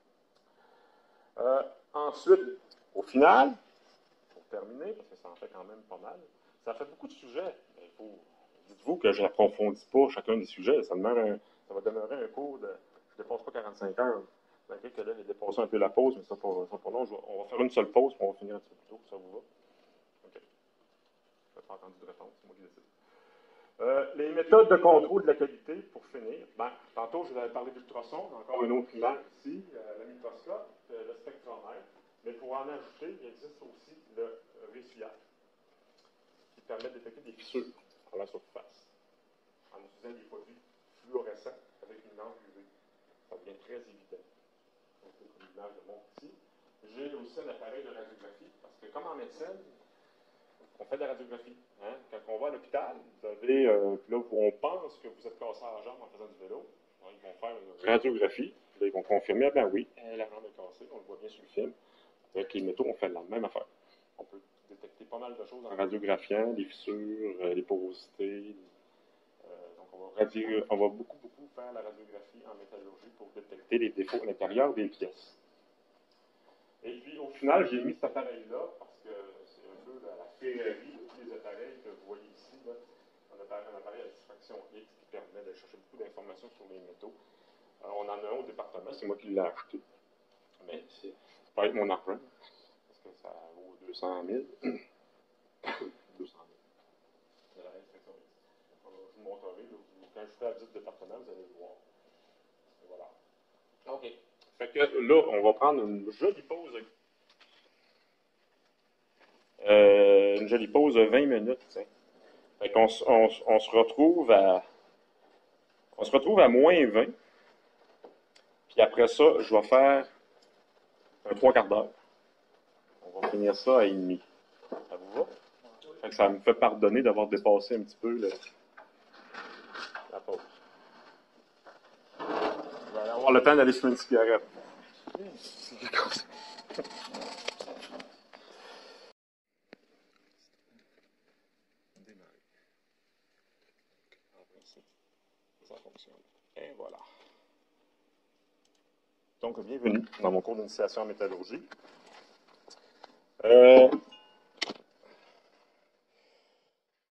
Ensuite, au final, pour terminer, parce que ça en fait quand même pas mal, ça fait beaucoup de sujets. Dites-vous que je n'approfondis pas chacun des sujets. Ça va demeurer un cours de. Je ne dépasse pas 45 heures. Malgré que là, j'ai dépassé un peu la pause, mais ça pour long. On va faire une seule pause, puis on va finir un petit peu plus tôt, ça vous va? OK. Je n'ai pas entendu de réponse, c'est moi qui décide. Les méthodes de contrôle de la qualité, pour finir. Tantôt, je vous avais parlé d'ultrasons, encore une autre image ici, le microscope, le spectromètre. Mais pour en ajouter, il existe aussi le réfillage, qui permet de détecter des fissures à la surface, en utilisant des produits fluorescents avec une lampe UV. Ça devient très évident. Donc, c'est comme l'image de mon ici. J'ai aussi un appareil de radiographie, parce que comme en médecine, on fait de la radiographie. Hein? Quand on va à l'hôpital, vous avez, là, on pense que vous êtes cassé à la jambe en faisant du vélo. Alors, ils vont faire une radiographie. Là, ils vont confirmer, ben oui, la jambe est cassée, on le voit bien sur le film. Avec les métaux, on fait la même affaire. On peut détecter pas mal de choses en radiographiant, les fissures, les porosités. Donc, on va beaucoup, beaucoup faire la radiographie en métallurgie pour détecter les défauts à l'intérieur des pièces. Et puis, au final, j'ai mis cet appareil-là parce que c'est un peu la féerie de tous les appareils que vous voyez ici. Là. On a un appareil à diffraction X qui permet de chercher beaucoup d'informations sur les métaux. On en a un au département, c'est moi qui l'ai acheté. Mais c'est pas avec mon argent, parce que ça vaut 200 000. 200 000. C'est la diffraction X. Je vous montrerai. Quand je fais la visite du département, vous allez le voir. Et voilà. OK. Fait que là, on va prendre une jolie pause. Une jolie pause de 20 minutes. T'sais. Fait qu'on on se retrouve à moins 20. Puis après ça, je vais faire un 3/4 d'heure. On va finir ça à 1h30. Ça vous va? Fait que ça me fait pardonner d'avoir dépassé un petit peu la pause. Je vais avoir le temps d'aller fumer une cigarette. Ça fonctionne. Et voilà. Donc, bienvenue dans mon cours d'initiation en métallurgie.